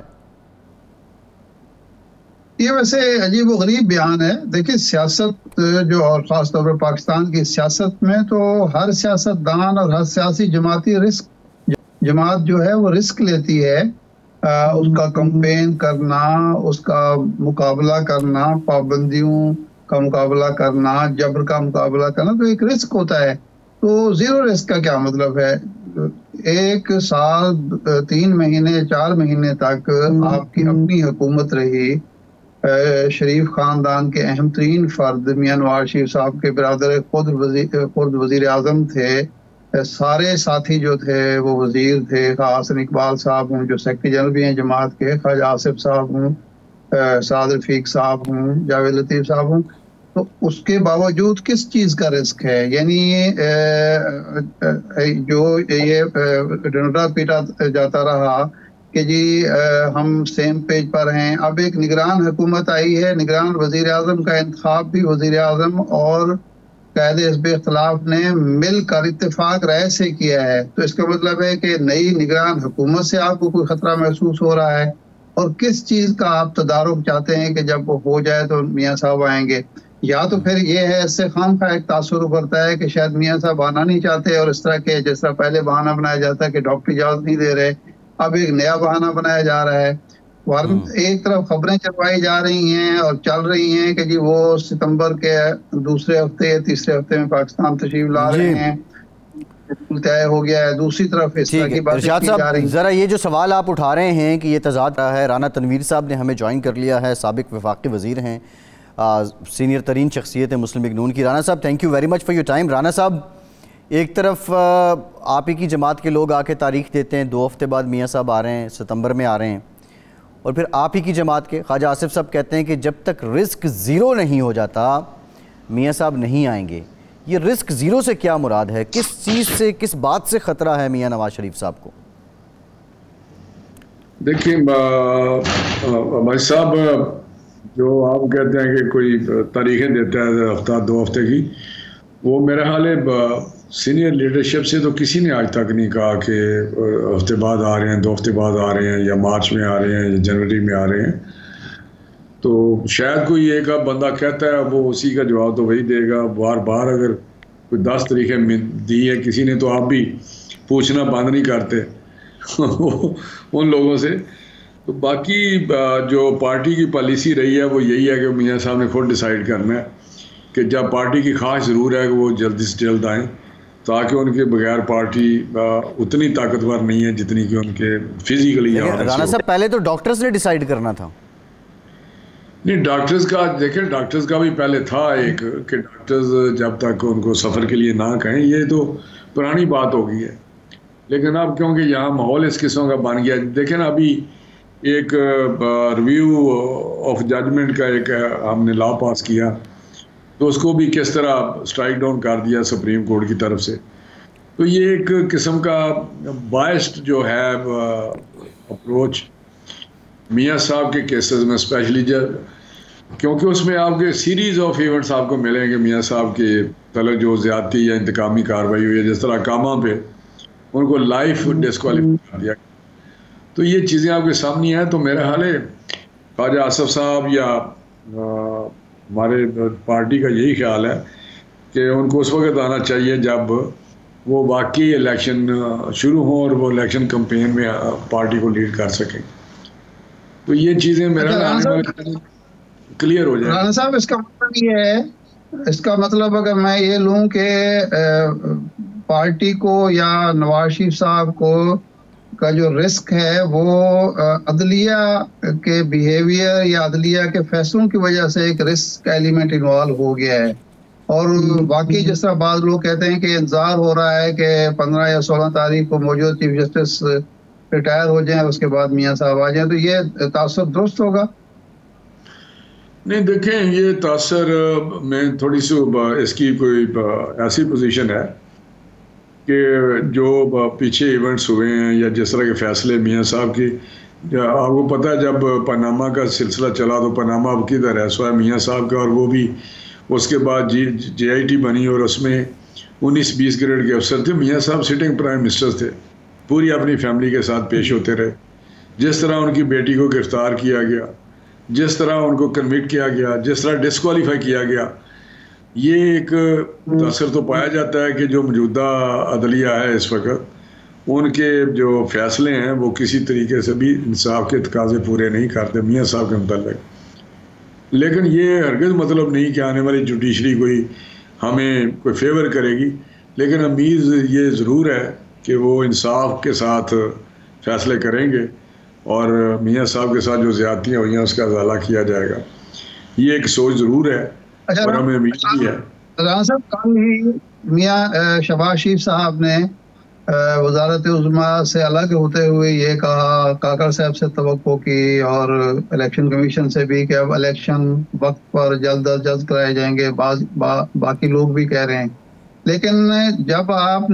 Speaker 2: ये वैसे अजीब व गरीब बयान है। देखिए, सियासत जो और ख़ास तौर पर पाकिस्तान की सियासत में तो हर सियासतदान और हर सियासी जमात जो है वो रिस्क लेती है। उसका कंपेन करना, उसका मुकाबला करना, पाबंदियों का मुकाबला करना, जबर का मुकाबला करना तो एक रिस्क होता है। तो ज़ीरो रिस्क का क्या मतलब है? 1 साल 3 महीने 4 महीने तक आपकी अपनी हुकूमत रही। शरीफ खानदान के अहम तरीन फर्द मियां नवाज शरीफ साहब के बिरादर खुद वज़ीर आज़म थे। सारे साथी जो थे वो वजीर थे, हसन इकबाल साहब हूँ जो सेक्रेटरी जनरल भी हैं जमात के, ख्वाजा आसिफ साहब हूँ, साद रफीक साहब हूँ, जावेद लतीफ़ साहब हूँ। तो उसके बावजूद किस चीज़ का रिस्क है? यानी जो ये डंडा पीटा जाता रहा कि जी हम सेम पेज पर हैं। अब एक निगरान हुकूमत आई है, निगरान वज़ीर आज़म का इंतखाब भी वज़ीर आज़म और कायदे हिज़्ब इख्तिलाफ ने मिलकर इत्तेफाक राय से किया है। तो इसका मतलब है कि नई निगरान हुकूमत से आपको कोई खतरा महसूस हो रहा है? और किस चीज़ का आप तदारुक चाहते हैं कि जब वो हो जाए तो मियाँ साहब आएंगे? या तो फिर ये है, इससे खामखा एक तासुर उभरता है कि शायद मियाँ साहब आना नहीं चाहते और इस तरह के जिस तरह पहले बहाना बनाया जाता है कि डॉक्टर इजाज़त नहीं दे रहे, अब एक नया बहाना बनाया जा रहा है। एक तरफ खबरें चलवाई जा रही हैं और चल रही हैं कि जी वो सितंबर के दूसरे हफ्ते या तीसरे हफ्ते में पाकिस्तान तशरीफ ला रहे हैं, तय हो गया है। दूसरी तरफ इस तरह की बातें की जा रही हैं।
Speaker 1: ज़रा ये जो सवाल आप उठा रहे हैं कि ये तजाद रहा है, राना तनवीर साहब ने हमें ज्वाइन कर लिया है, साबिक वफाकी वज़ीर हैं, सीनियर तरीन शख्सियत है मुस्लिम लीग नून की। राना साहब, thank you very much for your time. Rana साहब, एक तरफ आप ही की जमात के लोग आके तारीख देते हैं 2 हफ्ते बाद मियाँ साहब आ रहे हैं, सितंबर में आ रहे हैं, और फिर आप ही की जमात के ख्वाजा आसिफ साहब कहते हैं कि जब तक रिस्क ज़ीरो नहीं हो जाता मियाँ साहब नहीं आएंगे। ये रिस्क ज़ीरो से क्या मुराद है? किस चीज़ से, किस बात से ख़तरा है मियाँ नवाज शरीफ साहब को?
Speaker 4: देखिए भाई साहब, जो आप कहते हैं कि कोई तारीखें देता है हफ्ता 2 हफ्ते की, वो मेरा हाल है सीनियर लीडरशिप से तो किसी ने आज तक नहीं कहा कि हफ्ते बाद आ रहे हैं, 2 हफ्ते बाद आ रहे हैं, या मार्च में आ रहे हैं, या जनवरी में आ रहे हैं। तो शायद कोई एक बंदा कहता है वो उसी का जवाब तो वही देगा। बार बार अगर कोई 10 तारीखें दी है किसी ने तो आप भी पूछना बंद नहीं करते उन लोगों से। तो बाकी जो पार्टी की पॉलिसी रही है वो यही है कि मियाँ साहब ने खुद डिसाइड करना है कि जब पार्टी की ख्वाहिश ज़रूर है कि वो जल्दी से जल्द आएँ, ताकि उनके बगैर पार्टी उतनी ताकतवर नहीं है जितनी कि उनके फिजिकली।
Speaker 1: राना साहब, पहले तो डॉक्टर्स ने डिसाइड करना था।
Speaker 4: नहीं, डॉक्टर्स का देखें, डॉक्टर्स का भी पहले था एक कि डॉक्टर्स जब तक उनको सफ़र के लिए ना कहें, ये तो पुरानी बात हो गई है। लेकिन अब क्योंकि यहाँ माहौल इस किस्म का बन गया, देखें ना, अभी एक रिव्यू ऑफ जजमेंट का एक हमने लॉ पास किया, तो उसको भी किस तरह स्ट्राइक डाउन कर दिया सुप्रीम कोर्ट की तरफ से। तो ये एक किस्म का बायस्ड जो है अप्रोच मियाँ साहब के केसेस में स्पेशली, क्योंकि उसमें आपके सीरीज़ ऑफ इवेंट्स आपको मिलेंगे मियाँ साहब के तलब जो ज़्यादती या इंतकामी कार्रवाई हुई है, जिस तरह कामा पे उनको लाइफ डिस्क्वालीफाई कर दिया। तो ये चीज़ें आपके सामने हैं। तो मेरा हाल है ख्वाजा आसिफ साहब या हमारे पार्टी का यही ख्याल है कि उनको उस वक्त आना चाहिए जब वो वाकई इलेक्शन शुरू हो और वो इलेक्शन कैंपेन में पार्टी को लीड कर सकें। तो ये चीज़ें मेरा क्लियर हो जाए।
Speaker 2: राना साहब, इसका मतलब ये है, इसका मतलब अगर मैं ये लूँ कि पार्टी को या नवाज शरीफ साहब को का जो रिस्क है वो अदलिया के बिहेवियर या अदलिया के फैसलों की वजह से एक रिस्क एलिमेंट इन्वॉल्व हो गया है। और बाकी जिस तरह बाद लोग कहते हैं कि इंतजार हो रहा है कि 15 या 16 तारीख को मौजूद चीफ जस्टिस रिटायर हो जाएं, उसके बाद मियाँ साहब आ जाएं, तो ये तासुर दुरुस्त होगा?
Speaker 4: नहीं, देखें, ये तासर में थोड़ी सी इसकी कोई ऐसी पोजीशन है कि जो पीछे इवेंट्स हुए हैं या जिस तरह के फैसले मियाँ साहब की आपको पता है जब पनामा का सिलसिला चला तो पनामा अब किधर है, सो मियाँ साहब का, और वो भी उसके बाद JIT बनी और उसमें 19-20 ग्रेड के अफसर थे। मियाँ साहब सिटिंग प्राइम मिनिस्टर थे, पूरी अपनी फैमिली के साथ पेश होते रहे। जिस तरह उनकी बेटी को गिरफ्तार किया गया, जिस तरह उनको कन्विक्ट किया गया, जिस तरह डिस्क्वालीफाई किया गया, ये एक असर तो पाया जाता है कि जो मौजूदा अदलिया है इस वक्त, उनके जो फैसले हैं वो किसी तरीके से भी इंसाफ के तकाजे पूरे नहीं करते मियाँ साहब के मुताबिक। लेकिन ये हरगिज़ मतलब नहीं कि आने वाली जुडिशरी कोई हमें कोई फेवर करेगी, लेकिन उम्मीद ये ज़रूर है कि वो इंसाफ के साथ फैसले करेंगे और मियाँ साहब के साथ जो ज़्यादतियाँ हुई हैं उसका अज़ाला किया जाएगा। ये एक सोच ज़रूर है और हमें उम्मीद भी है।
Speaker 2: राना साहब, कल ही मियाँ शहबाज शरीफ साहब ने वजारत उज़्मा से अलग होते हुए ये कहा, काकर साहब से तवक्को की और इलेक्शन कमीशन से भी कि अब इलेक्शन वक्त पर जल्द अज जल्द कराए जाएंगे। बाकी लोग भी कह रहे हैं। लेकिन जब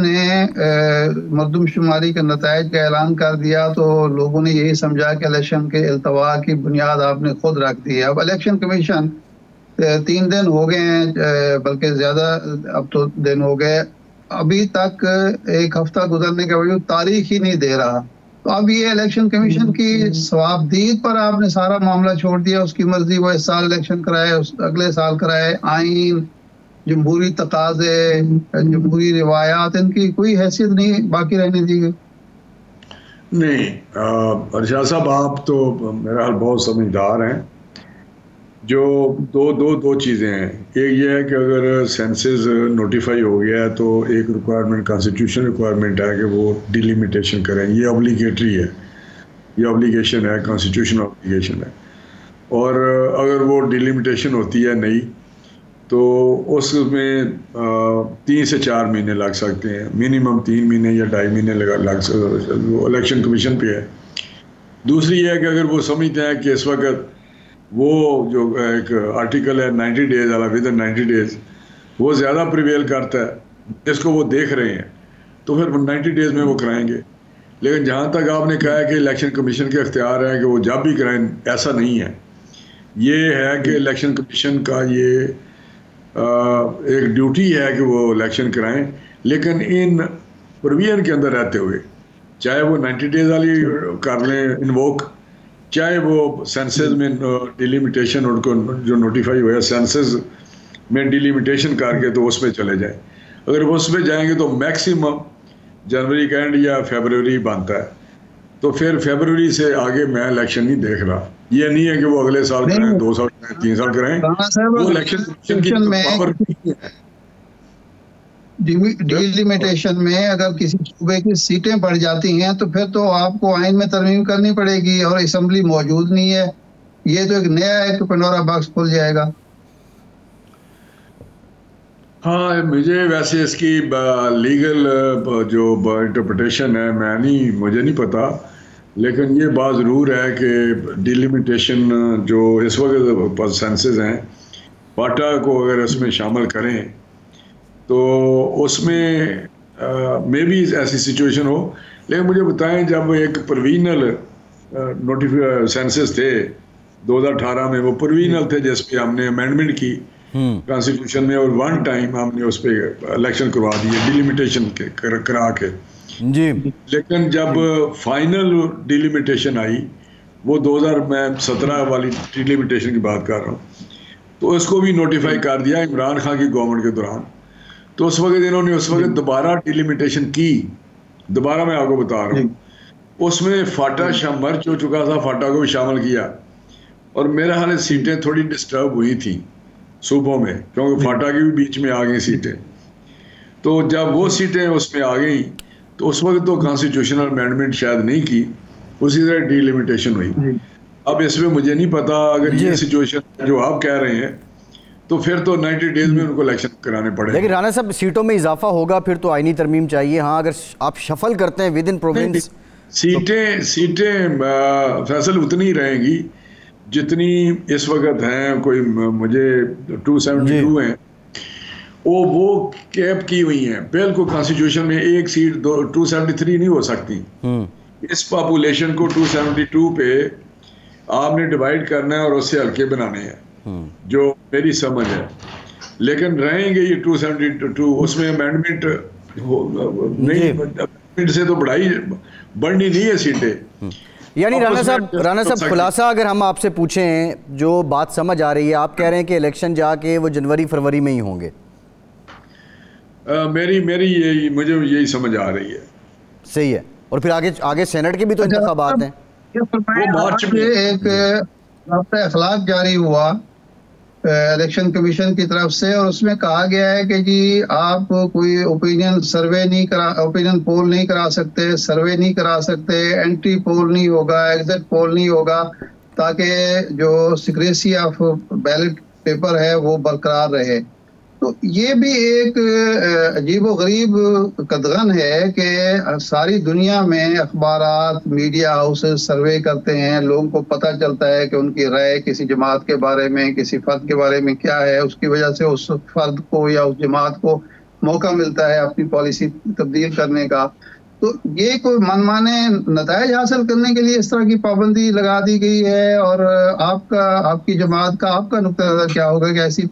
Speaker 2: आपने मरदमशुमारी के नताइज का ऐलान कर दिया तो लोगों ने यही समझा कि इलेक्शन के अल्तवा की बुनियाद आपने खुद रख दी है। अब इलेक्शन कमीशन 3 दिन हो गए हैं, बल्कि ज़्यादा अब तो दिन हो गए, अभी तक 1 हफ्ता गुजरने के बावजूद तारीख ही नहीं दे रहा। तो अब ये इलेक्शन कमीशन की सवाबदीद पर आपने सारा मामला छोड़ दिया। उसकी मर्जी, वो इस साल इलेक्शन कराए, अगले साल कराए। आइन, जमहूरी तकाजे, जमहूरी रिवायात, इनकी कोई हैसियत नहीं बाकी रहने दी गई।
Speaker 4: नहीं, अरशद साहब आप तो मेरा हाल बहुत समझदार हैं। जो दो चीज़ें हैं। एक ये है कि अगर सेंसस नोटिफाई हो गया है तो एक रिक्वायरमेंट, कॉन्स्टिट्यूशन रिक्वायरमेंट है कि वो डिलिमिटेशन करें। ये ऑब्लिगेटरी है, ये ऑब्लिगेशन है, कॉन्स्टिट्यूशन ऑब्लिगेशन है। और अगर वो डिलिमिटेशन होती है नहीं तो उसमें 3 से 4 महीने लग सकते हैं, मिनिमम 3 महीने या 2.5 महीने लग सकते, वो इलेक्शन कमीशन पे है। दूसरी है कि अगर वो समझते हैं कि इस वक्त वो जो एक आर्टिकल है 90 डेज वाला, विद इन 90 डेज, वो ज़्यादा प्रिवेल करता है जिसको वो देख रहे हैं, तो फिर 90 डेज में वो कराएंगे। लेकिन जहाँ तक आपने कहा है कि इलेक्शन कमीशन के अख्तियार है कि वो जब भी कराएं, ऐसा नहीं है। ये है कि इलेक्शन कमीशन का ये एक ड्यूटी है कि वो इलेक्शन कराएं, लेकिन इन प्रोविजन के अंदर रहते हुए, चाहे वो 90 डेज वाली कर लें इन्वोक, चाहे वो सेंसस में डिलिमिटेशन उनको जो नोटिफाई हुआ है सेंसस में डिलिमिटेशन करके तो उसमें चले जाएं। अगर वो उसमें जाएंगे तो मैक्सिमम जनवरी का एंड या फरवरी बनता है, तो फिर फरवरी से आगे मैं इलेक्शन नहीं देख रहा। ये नहीं है कि वो अगले साल कराएं, 2 साल कराएं, 3 साल कराएं। वो इलेक्शन की पावर नहीं है।
Speaker 2: डिलिमिटेशन में अगर किसी सूबे की सीटें बढ़ जाती हैं तो फिर तो आपको आइन में तरमीम करनी पड़ेगी, और असेंबली मौजूद नहीं है। ये तो एक नया एक पेंडोरा बॉक्स खुल जाएगा।
Speaker 4: हाँ, मुझे वैसे इसकी लीगल जो इंटरप्रिटेशन है मुझे नहीं पता, लेकिन ये बात ज़रूर है कि डिलिमिटेशन जो इस वक्त सेंसस हैं, फाटा को अगर इसमें शामिल करें तो उसमें मे भी ऐसी सिचुएशन हो। लेकिन मुझे बताएं, जब एक प्रोविजनल सेंसस थे 2018 में, वो प्रोविजनल थे जिस पे हमने अमेंडमेंट की कॉन्स्टिट्यूशन में, और 1 टाइम हमने उस पर इलेक्शन करवा दिए डिलिमिटेशन करा के
Speaker 1: जी।
Speaker 4: लेकिन जब फाइनल डिलिमिटेशन आई, वो 2017 वाली डिलिमिटेशन की बात कर रहा हूँ, तो उसको भी नोटिफाई कर दिया इमरान खान की गवर्नमेंट के दौरान। तो उस वक्त इन्होंने दोबारा डिलिमिटेशन की, दोबारा मैं आपको बता रहा हूँ, उसमें फाटा मर्ज हो चुका था, फाटा को भी शामिल किया, और मेरा हाल सीटें थोड़ी डिस्टर्ब हुई थी सूबों में, क्योंकि फाटा की भी बीच में आ गई सीटें। तो जब वो सीटें उसमें आ गई तो उस वक्त तो कॉन्स्टिट्यूशनल अमेंडमेंट शायद नहीं की, उसी तरह डिलिमिटेशन हुई। अब इसमें मुझे नहीं पता, अगर ये सिचुएशन जो आप कह रहे हैं तो फिर तो 90 डेज में उनको इलेक्शन कराने पड़ेंगे।
Speaker 1: लेकिन राणा साहब, सीटों में इजाफा होगा फिर तो आईनी तरमीम चाहिए। हाँ, अगर आप शफल करते हैं विद इन प्रोविंस,
Speaker 4: सीटें फैसल उतनी ही रहेंगी जितनी इस वक्त हैं। कोई मुझे 272 हैं, वो कैप की हुई हैं बिल्कुल। कॉन्स्टिट्यूशन में एक सीट 273 नहीं हो सकती, इस पॉपुलेशन को 272 पे आपने डिवाइड करना है और उससे हल्के बनाने हैं, जो मेरी समझ है। लेकिन रहेंगे ये 272, उसमें अमेंडमेंट नहीं, अमेंडमेंट से तो बढ़ाई बढ़नी नहीं है सीटें।
Speaker 1: यानी राणा साहब खुलासा अगर हम आपसे पूछें, जो बात समझ आ रही है, आप कह रहे हैं कि इलेक्शन जाके वो जनवरी फरवरी में ही होंगे।
Speaker 4: मेरी मुझे यही समझ आ रही है।
Speaker 1: सही है। और फिर आगे सेनेट के भी तो इंतखाबात हैं।
Speaker 2: वो मार्च में एक राब्ता अखलाक जारी हुआ इलेक्शन कमीशन की तरफ से, और उसमें कहा गया है कि जी आप कोई ओपिनियन पोल नहीं करा सकते, सर्वे नहीं करा सकते, एंट्री पोल नहीं होगा, एग्जिट पोल नहीं होगा, ताकि जो सिक्रेसी ऑफ बैलेट पेपर है वो बरकरार रहे। तो ये भी एक अजीबोगरीब कदगन है कि सारी दुनिया में अखबारात, मीडिया हाउसेस सर्वे करते हैं, लोगों को पता चलता है कि उनकी राय किसी जमात के बारे में, किसी फर्द के बारे में क्या है, उसकी वजह से उस फर्द को या उस जमात को मौका मिलता है अपनी पॉलिसी तब्दील करने का। तो ये कोई मनमाने नताइज हासिल करने के लिए इस तरह की पाबंदी लगा दी गई है, और आपकी जमात का आपका नुक्ता नजर क्या होगा कि ऐसी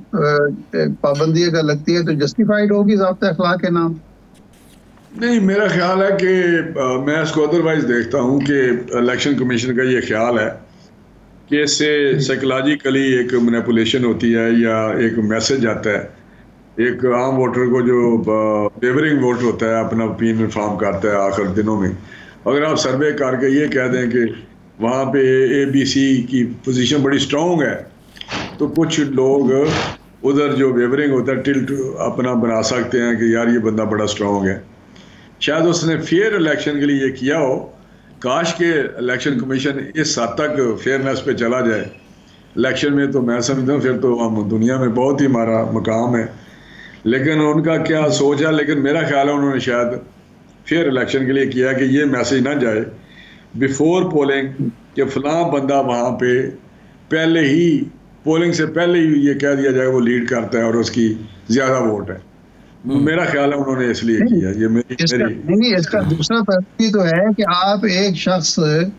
Speaker 2: पाबंदी अगर लगती है तो जस्टिफाइड होगी ज़ाब्ता अखलाक के नाम?
Speaker 4: नहीं, मेरा ख्याल है कि मैं इसको अदरवाइज देखता हूँ कि इलेक्शन कमीशन का ये ख्याल है कि इससे साइकोलॉजिकली एक मैनिपुलेशन होती है या एक मैसेज आता है एक आम वोटर को, जो वेवरिंग वोट होता है, अपना ओपिनियन फॉर्म करता है आखिर दिनों में। अगर आप सर्वे करके ये कह दें कि वहाँ पे ABC की पोजीशन बड़ी स्ट्रॉन्ग है, तो कुछ लोग उधर जो वेवरिंग होता है टिल्ट अपना बना सकते हैं कि यार ये बंदा बड़ा स्ट्रॉन्ग है। शायद उसने फेयर इलेक्शन के लिए ये किया हो। काश के इलेक्शन कमीशन इस हद तक फेयरनेस पे चला जाए इलेक्शन में, तो मैं समझता हूँ फिर तो हम दुनिया में बहुत ही हमारा मकाम है। लेकिन उनका क्या सोच है, लेकिन मेरा ख्याल है उन्होंने शायद फेयर इलेक्शन के लिए किया कि ये मैसेज ना जाए बिफोर पोलिंग कि फलां बंदा वहाँ पे पहले ही पोलिंग से पहले ही ये कह दिया जाए वो लीड करता है और उसकी ज़्यादा वोट है। मेरा ख्याल है उन्होंने इसलिए किया। ये मेरी
Speaker 2: इसका दूसरा पहलू तो है कि आप एक शख्स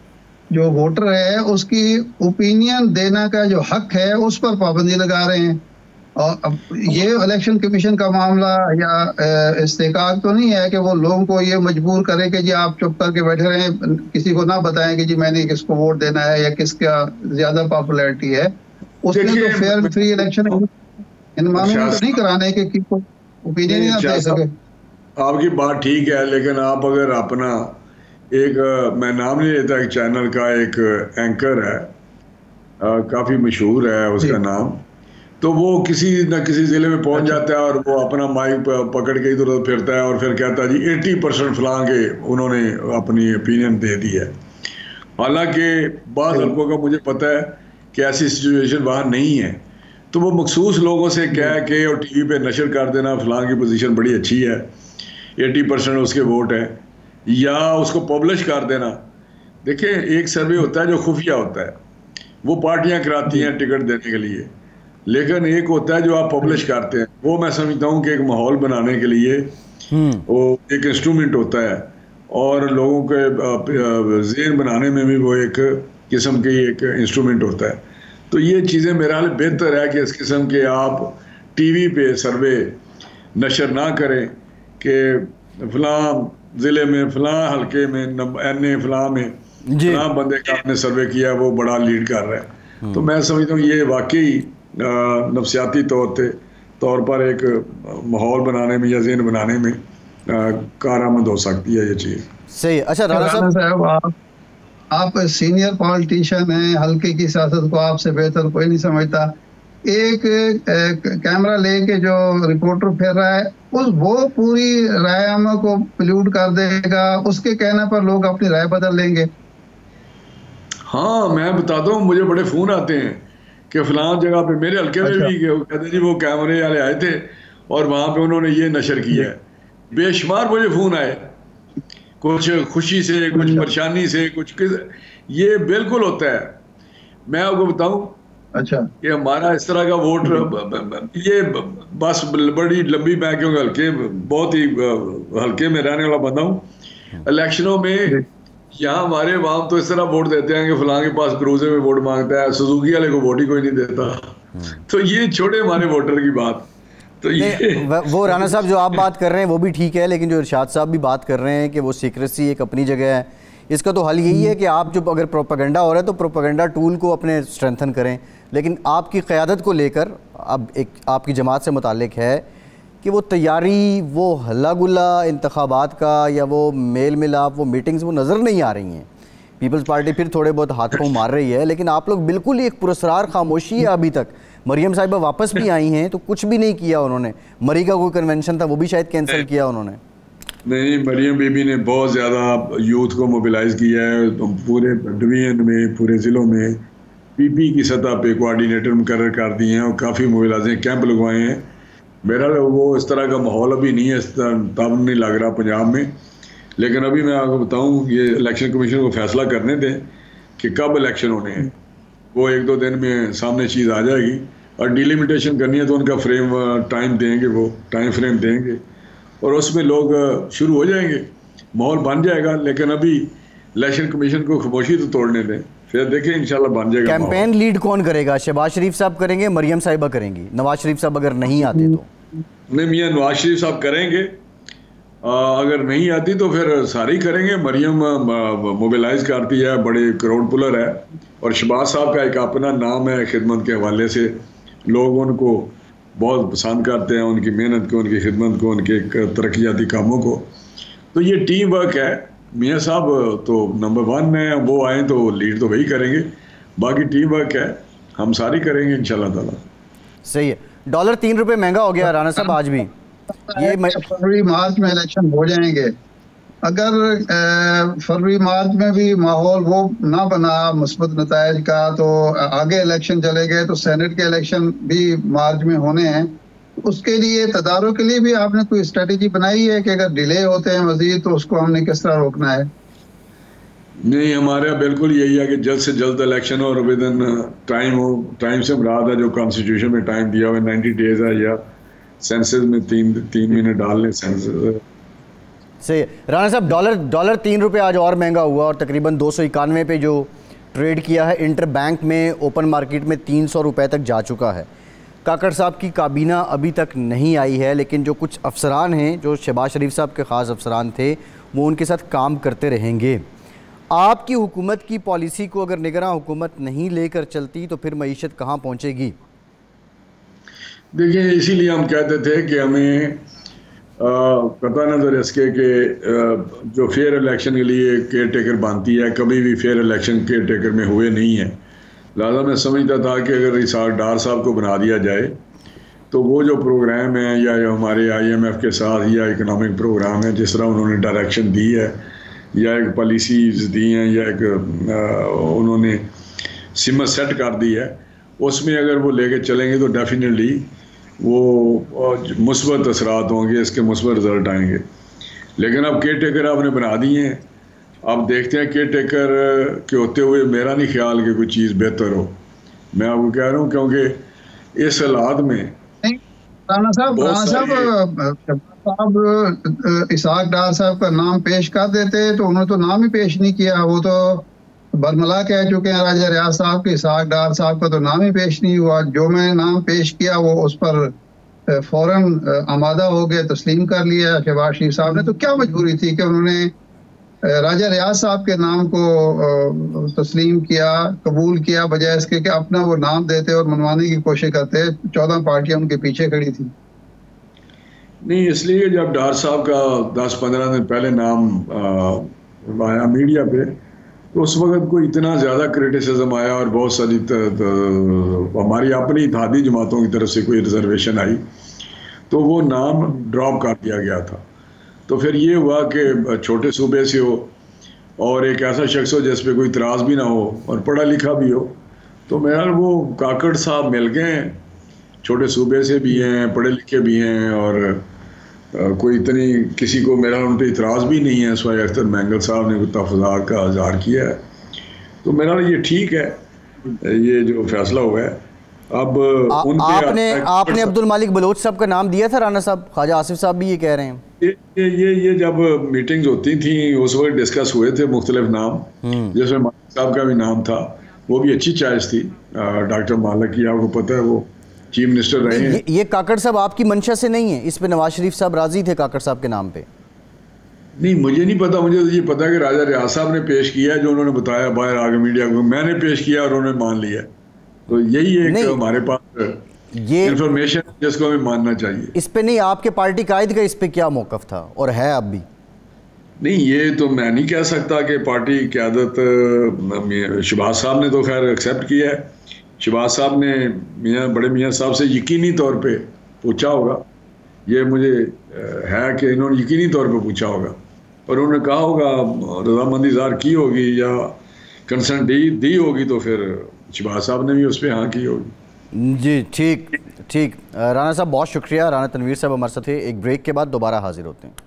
Speaker 2: जो वोटर है उसकी ओपिनियन देने का जो हक है उस पर पाबंदी लगा रहे हैं। और अब ये इलेक्शन कमीशन का मामला या इस्तेकाक तो नहीं है कि वो लोगों को ये मजबूर करे कि जी आप चुप करके बैठे रहें, किसी को ना बताएं कि जी मैंने किसको वोट देना है या किसका ज्यादा पॉपुलैरिटी है। उसने तो फेयर फ्री इलेक्शन इन मामलों में तो नहीं कराने के ओपिनियन ही ना दे सके।
Speaker 4: आपकी बात ठीक है, लेकिन आप अगर अपना एक, मैं नाम नहीं लेता, एक चैनल का एक एंकर है, काफी मशहूर है उसका नाम, तो वो किसी न किसी जिले में पहुंच जाता है और वो अपना माइक पकड़ के इधर उधर फिरता है और फिर कहता है जी 80% फलां के उन्होंने अपनी ओपिनियन दे दी है। हालांकि बाद हल्कों का मुझे पता है कि ऐसी सिचुएशन वहाँ नहीं है, तो वो मखसूस लोगों से कह के और TV पे नशर कर देना फलां की पोजीशन बड़ी अच्छी है, 80% उसके वोट है, या उसको पब्लिश कर देना। देखिए, एक सर्वे होता है जो खुफिया होता है, वो पार्टियां कराती हैं टिकट देने के लिए, लेकिन एक होता है जो आप पब्लिश करते हैं। वो मैं समझता हूँ कि एक माहौल बनाने के लिए वो एक इंस्ट्रूमेंट होता है, और लोगों के ज़हन बनाने में भी वो एक किस्म की एक इंस्ट्रूमेंट होता है। तो ये चीज़ें मेरा हाल बेहतर है कि इस किस्म के आप TV पे सर्वे नशर ना करें कि फलां ज़िले में, फलां हल्के में, NA फलां में फलां बंदे का आपने सर्वे किया वो बड़ा लीड कर रहा है। तो मैं समझता हूँ ये वाकई नफसियाती तौर पर एक माहौल बनाने में या ज़हन बनाने में कारआमद हो सकती है ये चीज़।
Speaker 1: सही। अच्छा राणा साहब,
Speaker 2: आप सीनियर पॉलिटिशियन हैं, हल्के की सियासत को आपसे बेहतर कोई नहीं समझता। एक कैमरा लेके जो रिपोर्टर फिर रहा है वो पूरी राय को प्लूड कर देगा, उसके कहने पर लोग अपनी राय बदल लेंगे।
Speaker 4: हाँ, मैं बताता हूँ, मुझे बड़े फ़ोन आते हैं कि फलां जगह पे मेरे हल्के में भी कहते जी वो कैमरे वाले आए थे और वहाँ पे उन्होंने ये नशर किया है। बेशुमार मुझे फ़ोन आए, कुछ खुशी से, कुछ परेशानी से, कुछ ये बिल्कुल होता है। मैं आपको बताऊं,
Speaker 2: अच्छा,
Speaker 4: कि हमारा इस तरह का वोट ये बस बड़ी लंबी, मैं क्योंकि बहुत ही हल्के में रहने वाला बंदा हूँ। इलेक्शनों में यहाँ हमारे अवाम तो इस तरह वोट देते हैं कि फलां के पास क्रूजे में वोट मांगता है, सुजुकी वाले को वोट ही कोई नहीं देता। तो ये छोटे हमारे वोटर की बात। तो ये
Speaker 1: वो राना साहब जो आप बात कर रहे हैं वो भी ठीक है, लेकिन जो इरशाद साहब भी बात कर रहे हैं कि वो सीक्रेसी एक अपनी जगह है, इसका तो हल यही है कि आप जो अगर प्रोपेगेंडा हो रहा है तो प्रोपेगेंडा टूल को अपने स्ट्रेंथन करें। लेकिन आपकी क़यादत को लेकर अब एक आपकी जमात से मुताल्लिक है कि वो तैयारी, वो हल्ला गुल्ला इंतखाबात का या वो मेल मिलाप, वो मीटिंग्स वो नज़र नहीं आ रही हैं। पीपल्स पार्टी फिर थोड़े बहुत हाथ पांव मार रही है, लेकिन आप लोग बिल्कुल ही एक पुरस्कार खामोशी है अभी तक। मरियम साहिबा वापस भी आई हैं तो कुछ भी नहीं किया उन्होंने। मरी का कोई कन्वेंशन था वो भी शायद कैंसिल किया उन्होंने।
Speaker 4: नहीं, मरियम बीबी ने बहुत ज़्यादा यूथ को मोबिलाइज किया है, तो पूरे डिवीजन में, पूरे ज़िलों में पीपी की सतह पे कोऑर्डिनेटर मुकर्रर कर दिए हैं और काफ़ी मोबिलाइजेशन कैंप लगवाए हैं। मेरा वो इस तरह का माहौल अभी नहीं है, इस तरह तब नहीं लग रहा पंजाब में। लेकिन अभी मैं आपको बताऊं, ये इलेक्शन कमीशन को फैसला करने दें कि कब इलेक्शन होने हैं। वो 1-2 दिन में सामने चीज़ आ जाएगी, और डिलिमिटेशन करनी है तो उनका फ्रेम टाइम देंगे, वो टाइम फ्रेम देंगे और उसमें लोग शुरू हो जाएंगे, माहौल बन जाएगा। लेकिन अभी इलेक्शन कमीशन को खामोशी तो तोड़ने दें, फिर देखें इंशाल्लाह बन जाएगा।
Speaker 1: कैंपेन लीड कौन करेगा? शहबाज शरीफ साहब करेंगे, मरियम साहिबा करेंगी? नवाज शरीफ साहब अगर नहीं आते तो?
Speaker 4: नहीं, मियाँ नवाज शरीफ साहब करेंगे, अगर नहीं आती तो फिर सारी करेंगे। मरियम मोबिलाइज करती है, बड़े करोड़ पुलर है, और शहबाज साहब का एक अपना नाम है खिदमत के हवाले से, लोग उनको बहुत पसंद करते हैं, उनकी मेहनत को, उनकी खिदमत को, उनके तरक्याती कामों को। तो ये टीम वर्क है। मियाँ साहब तो नंबर 1 है, वो आए तो लीड तो वही करेंगे, बाकी टीम वर्क है, हम सारी करेंगे इंशाल्लाह ताला।
Speaker 1: सही है। डॉलर 3 रुपये महंगा हो गया राना साहब आज भी। ये
Speaker 2: फरवरी मार्च में इलेक्शन हो जाएंगे। अगर फरवरी मार्च में भी माहौल वो ना बना मुस्बत नतायज का, तो आगे इलेक्शन चले गए तो सेनेट के इलेक्शन भी मार्च में होने हैं। उसके लिए तदारुक के लिए भी आपने कोई स्ट्रेटेजी बनाई है कि अगर डिले होते हैं मजीद तो उसको हमने किस तरह रोकना है?
Speaker 4: नहीं, हमारे बिल्कुल यही है कि जल्द से जल्द इलेक्शन और विद इन टाइम हो। टाइम से मुराद है जो कॉन्स्टिट्यूशन में टाइम दिया हुआ 90 डेज है, या सेंसस में 3 महीने डाल लें सेंसस।
Speaker 1: सही है। राना साहब, डॉलर 3 रुपये आज और महंगा हुआ और तकरीबन 291 पे जो ट्रेड किया है इंटर बैंक में, ओपन मार्केट में 300 रुपये तक जा चुका है। काकड़ साहब की काबीना अभी तक नहीं आई है, लेकिन जो कुछ अफसरान हैं, जो शहबाज शरीफ साहब के ख़ास अफसरान थे, वो उनके साथ काम करते रहेंगे। आपकी हुकूमत की पॉलिसी को अगर निगरान हुकूमत नहीं लेकर चलती तो फिर मईशत कहाँ पहुँचेगी?
Speaker 4: देखिए, इसीलिए हम कहते थे कि हमें पता नज़र इसके कि जो फेयर इलेक्शन के लिए केयर टेकर बनती है, कभी भी फेयर इलेक्शन केयर टेकर में हुए नहीं है। लिहाजा मैं समझता था कि अगर इसाक डार साहब को बना दिया जाए तो वो जो प्रोग्राम है, या हमारे IMF के साथ या इकनॉमिक प्रोग्राम है, जिस तरह उन्होंने डायरेक्शन दी है या एक पॉलिसीज दी हैं या एक उन्होंने सिमत सेट कर दी है, उसमें अगर वो लेके चलेंगे तो डेफिनेटली वो मुस्बत असरात होंगे, इसके मुस्बत रिजल्ट आएंगे। लेकिन अब केयर टेकर आपने बना दिए हैं, अब देखते हैं केयर टेकर के होते हुए मेरा नहीं ख्याल कि कोई चीज़ बेहतर हो। मैं आपको कह रहा हूँ, क्योंकि इस हालात में
Speaker 2: राना साहब इसाक डार साहब का नाम पेश कर देते तो उन्होंने तो नाम ही पेश नहीं किया। वो तो बरमला कह चुके हैं राजा रियाज साहब के, इसाक डार साहब का तो नाम ही पेश नहीं हुआ। जो मैं नाम पेश किया वो उस पर फौरन आमादा हो गए, तस्लीम कर लिया शहबाज शरीफ साहब ने। तो क्या मजबूरी थी कि उन्होंने राजा रियाज साहब के नाम को तस्लीम किया, कबूल किया, बजाय इसके कि अपना वो नाम देते और मनवाने की कोशिश करते? 14 पार्टियां उनके पीछे खड़ी थी।
Speaker 4: नहीं, इसलिए जब डार साहब का 10-15 दिन पहले नाम आया मीडिया पे, तो उस वक्त कोई इतना ज़्यादा क्रिटिसिज्म आया और बहुत सारी हमारी अपनी इत्तेहादी जमातों की तरफ से कोई रिजर्वेशन आई, तो वो नाम ड्रॉप कर दिया गया था। तो फिर ये हुआ कि छोटे सूबे से हो और एक ऐसा शख्स हो जिस पे कोई इतराज़ भी ना हो और पढ़ा लिखा भी हो, तो मेरा वो काकड़ साहब मिल गए हैं, छोटे सूबे से भी हैं, पढ़े लिखे भी हैं, और कोई इतनी किसी को मेरा उन पर इतराज़ भी नहीं है। स्वाय अख्तर मैंगल साहब ने कोई तफज़ार का इज़हार किया है, तो मेरा ये ठीक है, ये जो फैसला हुआ है। अब
Speaker 1: आपने अब्दुल मालिक बलोच साहब का नाम दिया था राना साहब, ख्वाजा आसिफ साहब भी ये कह रहे हैं।
Speaker 4: ये जब मीटिंग्स होती थी उस वक्त डिस्कस हुए थे मुख्तलिफ नाम, जिसमें मालिक साहब का भी नाम था, वो भी अच्छी चॉइस थी। डॉक्टर मालिक की आपको पता है वो चीफ मिनिस्टर रहे हैं।
Speaker 1: ये काकड़ साहब आपकी मंशा से नहीं है, इस पे नवाज शरीफ साहब राजी थे काकड़ साहब के नाम पे? नहीं,
Speaker 4: मुझे नहीं पता, मुझे तो ये पता है कि राजा रियाज साहब ने पेश किया जो उन्होंने बताया बाहर आगे मीडिया को, मैंने पेश किया और उन्होंने मान लिया। तो यही एक हमारे पास ये इंफॉर्मेशन जिसको हमें मानना चाहिए।
Speaker 1: इस पे नहीं, आपके पार्टी कायद का इस पे क्या मौकफ था और है अब भी?
Speaker 4: नहीं, ये तो मैं नहीं कह सकता कि पार्टी क़यादत, शहबाज साहब ने तो खैर एक्सेप्ट किया है। शहबाज साहब ने बड़े मियाँ साहब से यकीनी तौर पे पूछा होगा, ये मुझे है कि इन्होंने यकीनी तौर पे पूछा होगा और उन्होंने कहा होगा, रजामंदी ज़ाहिर की होगी या कंसर्न दी होगी, तो फिर शहबाज साहब ने भी उस पर हाँ की होगी।
Speaker 1: जी ठीक। राना साहब बहुत शुक्रिया। राना तनवीर साहब हमारे साथ थे। एक ब्रेक के बाद दोबारा हाजिर होते हैं।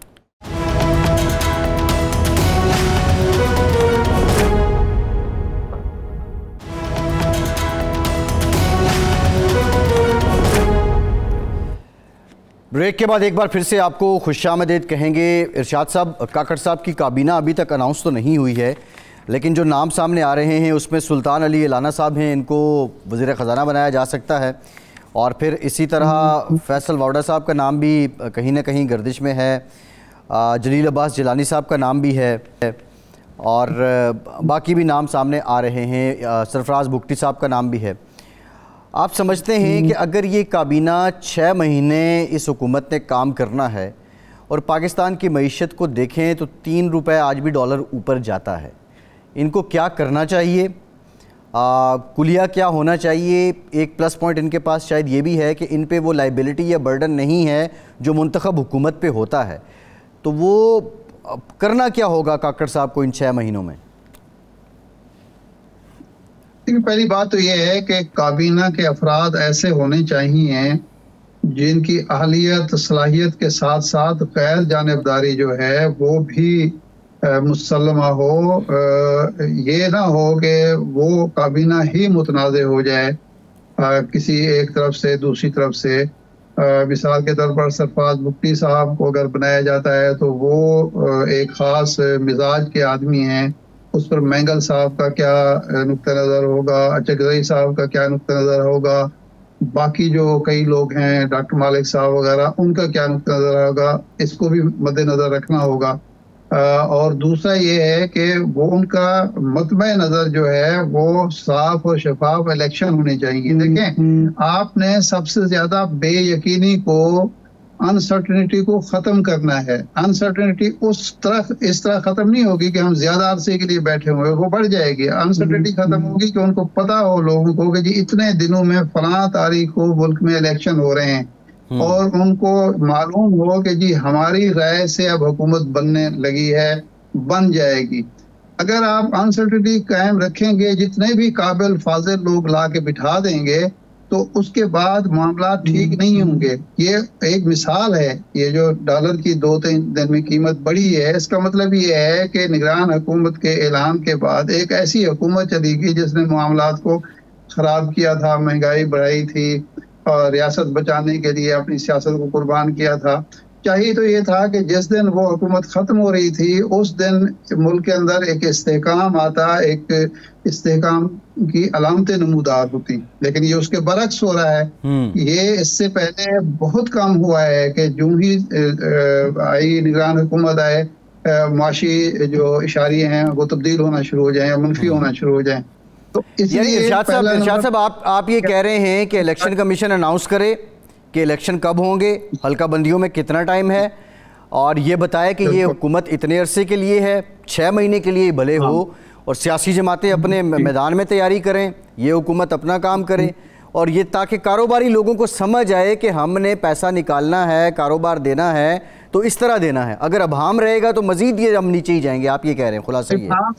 Speaker 1: ब्रेक के बाद एक बार फिर से आपको खुशामदीद कहेंगे। इरशाद साहब, काकड़ साहब की काबीना अभी तक अनाउंस तो नहीं हुई है, लेकिन जो नाम सामने आ रहे हैं उसमें सुल्तान अली एलाना साहब हैं, इनको वज़ीर ख़जाना बनाया जा सकता है। और फिर इसी तरह फैसल वावड़ा साहब का नाम भी कहीं ना कहीं गर्दिश में है, जलील अब्बास जिलानी साहब का नाम भी है और बाकी भी नाम सामने आ रहे हैं, सरफराज भुगटी साहब का नाम भी है। आप समझते हैं कि अगर ये काबीना 6 महीने इस हुकूमत ने काम करना है और पाकिस्तान की मईशत को देखें तो 3 रुपए आज भी डॉलर ऊपर जाता है, इनको क्या करना चाहिए, कुलिया क्या होना चाहिए? एक प्लस पॉइंट इनके पास शायद ये भी है कि इन पे वो लाइबिलिटी या बर्डन नहीं है जो मुंतखब हुकूमत पे होता है, तो वो करना क्या होगा काकड़ साहब को इन 6 महीनों में?
Speaker 2: पहली बात तो ये है कि काबीना के अफराद ऐसे होने चाहिए जिनकी अहलियत सलाहियत के साथ साथ गैर जानिबदारी जो है वो भी मुसल्लमा हो। ये ना हो कि वो काबीना ही मुतनाज़ हो जाए किसी एक तरफ से दूसरी तरफ से। मिसाल के तौर पर सरफराज भुगटी साहब को अगर बनाया जाता है तो वो एक ख़ास मिजाज के आदमी हैं, उस पर मैंगल साहब का क्या नुक्ता नज़र होगा, अचगज़ई साहब का क्या नुक्ता नज़र होगा, बाकी जो कई लोग हैं डॉक्टर मालिक साहब वगैरह, उनका क्या नुक्ता नज़र होगा, इसको भी मद्देनज़र रखना होगा। और दूसरा ये है कि वो उनका मतबे नज़र जो है वो साफ और शफाफ इलेक्शन होने चाहिए। देखें, आपने सबसे ज़्यादा बेयकीनी को, अनसर्टेनिटी को ख़त्म करना है। अनसर्टेनिटी इस तरह ख़त्म नहीं होगी कि हम ज़्यादा अरसे के लिए बैठे हुए, वो बढ़ जाएगी। अनसर्टेनिटी ख़त्म होगी कि उनको पता हो लोगों को कि जी इतने दिनों में फलां तारीख को मुल्क में इलेक्शन हो रहे हैं और उनको मालूम हो कि जी हमारी राय से अब हुकूमत बनने लगी है, बन जाएगी। अगर आप अनसर्टेनिटी कायम रखेंगे, जितने भी काबिल फाजिल लोग ला के बिठा देंगे, तो उसके बाद मामला ठीक नहीं होंगे। ये एक मिसाल है, ये जो डॉलर की 2-3 दिन में कीमत बढ़ी है, इसका मतलब ये है कि निगरान हुकूमत के ऐलान के बाद एक ऐसी हुकूमत चली गई जिसने मामलात को खराब किया था, महंगाई बढ़ाई थी और रियासत बचाने के लिए अपनी सियासत को कुर्बान किया था। चाहिए तो ये था कि जिस दिन वो हुकूमत ख़त्म हो रही थी उस दिन मुल्क के अंदर एक इस्तेहकाम आता, एक इस्तेहकाम की अलामतें नमूदार होती, लेकिन ये उसके बरक्स हो रहा है। ये इससे पहले बहुत कम हुआ है कि जो ही आई निगरान हुकूमत आए, माशी जो इशारे हैं वो तब्दील होना शुरू हो जाए, मनफी होना शुरू हो जाए। तो इसलिए
Speaker 1: इरशाद साहब आप ये कह रहे हैं कि इलेक्शन कमीशन अनाउंस करे कि इलेक्शन कब होंगे, हल्का बंदियों में कितना टाइम है, और ये बताए कि ये हुकूमत इतने अरसे के लिए है, 6 महीने के लिए भले हो, और सियासी जमातें अपने मैदान में तैयारी करें, ये हुकूमत अपना काम करे, और ये ताकि कारोबारी लोगों को समझ आए कि हमने पैसा निकालना है, कारोबार देना है तो इस तरह देना है। अगर अभाम रहेगा तो मजीद ये हम नीचे ही जाएंगे। आप ये कह रहे हैं, खुलासा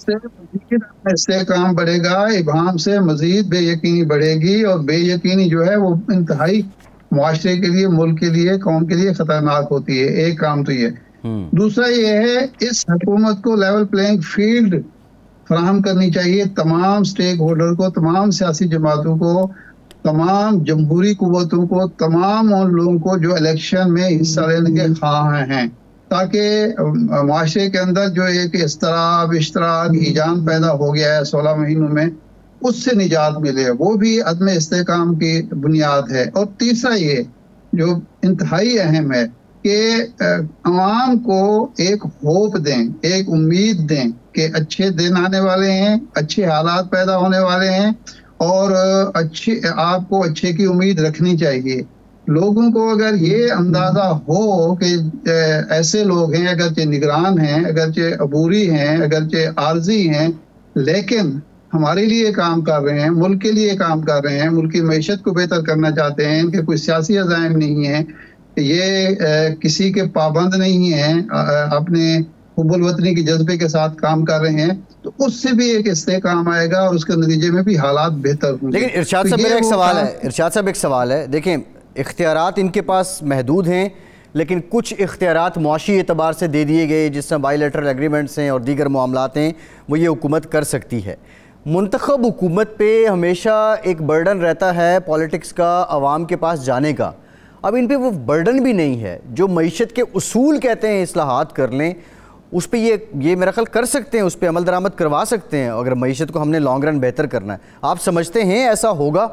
Speaker 1: ये
Speaker 2: इससे काम बढ़ेगा, इबाम से मजीद बेयकीनी बढ़ेगी, और बेयकीनी जो है वो इंतहाई मुआशरे के लिए, मुल्क के लिए, कौम के लिए खतरनाक होती है। एक काम तो ये। दूसरा ये है, इस हुकूमत को लेवल प्लेइंग फील्ड फराहम करनी चाहिए तमाम स्टेक होल्डर को, तमाम सियासी जमातों को, तमाम जमहूरी कुव्वतों को, तमाम उन लोगों को जो इलेक्शन में हिस्सा लेने के ख्वाह हैं, ताकि माशरे के अंदर जो एक इस्तराब, इश्तराक, हिजान पैदा हो गया है 16 महीनों में, उससे निजात मिले। वो भी अदम इस्तेकाम की बुनियाद है। और तीसरा ये जो इंतहाई अहम है कि अवाम को एक होप दें, एक उम्मीद दें कि अच्छे दिन आने वाले हैं, अच्छे हालात पैदा होने वाले हैं और आपको अच्छे की उम्मीद रखनी चाहिए। लोगों को अगर ये अंदाजा हो कि ऐसे लोग हैं, अगरचे निगरान हैं, अगरचे अबूरी हैं, अगरचे आर्जी हैं, लेकिन हमारे लिए काम कर रहे हैं, मुल्क के लिए काम कर रहे हैं, मुल्क की मईशत को बेहतर करना चाहते हैं, इनके कोई सियासी अज़ाइम नहीं है, ये किसी के पाबंद नहीं है, अपने हुब्बुल वतनी के जज्बे के साथ काम कर रहे हैं, तो उससे भी एक इस्तेकाम आएगा और उसके नतीजे में भी हालात बेहतर होंगे।
Speaker 1: लेकिन इरशाद साहब, मेरा एक सवाल है, इरशाद साहब एक सवाल है, देखें इख्तियारात इनके पास महदूद हैं, लेकिन कुछ इख्तियारात मुआशी एतबार से दे दिए गए, जिसमें बायलैटरल एग्रीमेंट्स हैं और दीगर मामलात हैं, वो ये हुकूमत कर सकती है। मुंतखब हुकूमत पे हमेशा एक बर्डन रहता है पॉलिटिक्स का, आवाम के पास जाने का। अब इन पे वो बर्डन भी नहीं है। जो मईशत के उसूल कहते हैं इस्लाहात कर लें, उस पर ये मेरा ख्याल कर सकते हैं, उस पर अमल दरामद करवा सकते हैं अगर मईशत को हमने लॉन्ग रन बेहतर करना है। आप समझते हैं ऐसा होगा?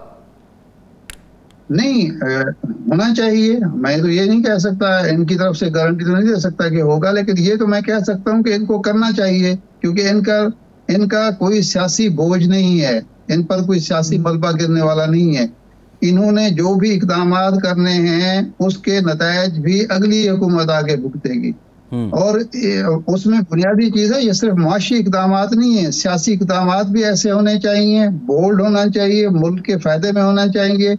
Speaker 2: नहीं, होना चाहिए। मैं तो ये नहीं कह सकता, इनकी तरफ से गारंटी तो नहीं दे सकता कि होगा, लेकिन ये तो मैं कह सकता हूँ कि इनको करना चाहिए, क्योंकि इनका कोई सियासी बोझ नहीं है, इन पर कोई सियासी मलबा गिरने वाला नहीं है। इन्होंने जो भी इकदाम करने हैं उसके नतायज भी अगली हुकूमत आगे भुगतेगी। और उसमें बुनियादी चीज़ है, ये सिर्फ मुआशी इकदाम नहीं है, सियासी इकदाम भी ऐसे होने चाहिए, बोल्ड होना चाहिए, मुल्क के फायदे में होना चाहिए,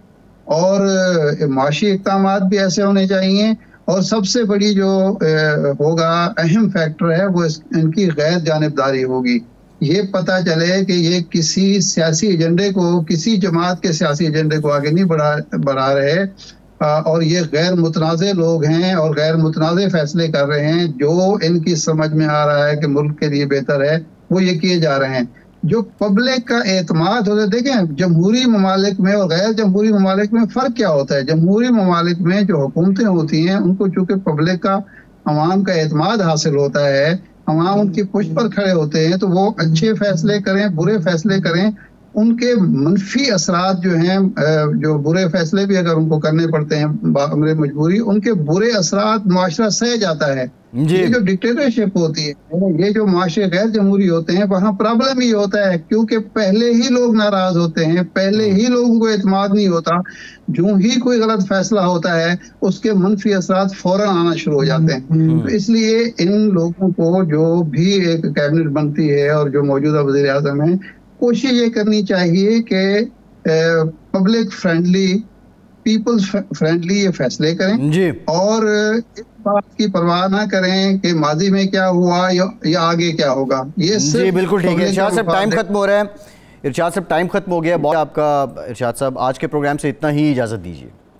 Speaker 2: और मुआशी इकदाम भी ऐसे होने चाहिए। और सबसे बड़ी जो होगा अहम फैक्टर है वो इनकी गैर जानिबदारी होगी। ये पता चले कि ये किसी सियासी एजेंडे को, किसी जमात के सियासी एजेंडे को आगे नहीं बढ़ा रहे, और ये गैर मुतनाज़े लोग हैं और गैर मुतनाज़े फैसले कर रहे हैं। जो इनकी समझ में आ रहा है कि मुल्क के लिए बेहतर है, वो ये किए जा रहे हैं। जो पब्लिक का एतमाद होता है, देखें जमहूरी ममालिक में और गैर जमहूरी ममालिक में फ़र्क क्या होता है। जमहूरी ममालिक में जो हुकूमतें होती हैं, उनको चूँकि पब्लिक का, अवाम का एतमाद हासिल होता है, अवाम उनकी पुष्ट पर खड़े होते हैं, तो वो अच्छे फैसले करें, बुरे फैसले करें, उनके मनफी असरात जो हैं, जो बुरे फैसले भी अगर उनको करने पड़ते हैं बामरे मजबूरी, उनके बुरे असरात मुआशरा सह जाता है। ये जो डिक्टेटरशिप होती है, ये जो मुआशरे गैर जमहूरी होते हैं, वहाँ प्रॉब्लम ही होता है, क्योंकि पहले ही लोग नाराज होते हैं, पहले ही लोगों को एतमाद नहीं होता। जो ही कोई गलत फैसला होता है, उसके मनफी असरात फौरन आना शुरू हो जाते हैं। तो इसलिए इन लोगों को, जो भी एक कैबिनेट बनती है और जो मौजूदा वज़ीर आज़म है, कोशिश ये करनी चाहिए कि पब्लिक फ्रेंडली, पीपल्स फ्रेंडली ये फैसले करें जी। और इस बात की परवाह ना करें कि माजी में क्या हुआ या आगे क्या होगा। ये
Speaker 1: जी बिल्कुल ठीक है। इरशाद साहब टाइम खत्म हो रहा है, इरशाद साहब टाइम खत्म हो गया। बहुत आपका इरशाद साहब, आज के प्रोग्राम से इतना ही, इजाज़त दीजिए।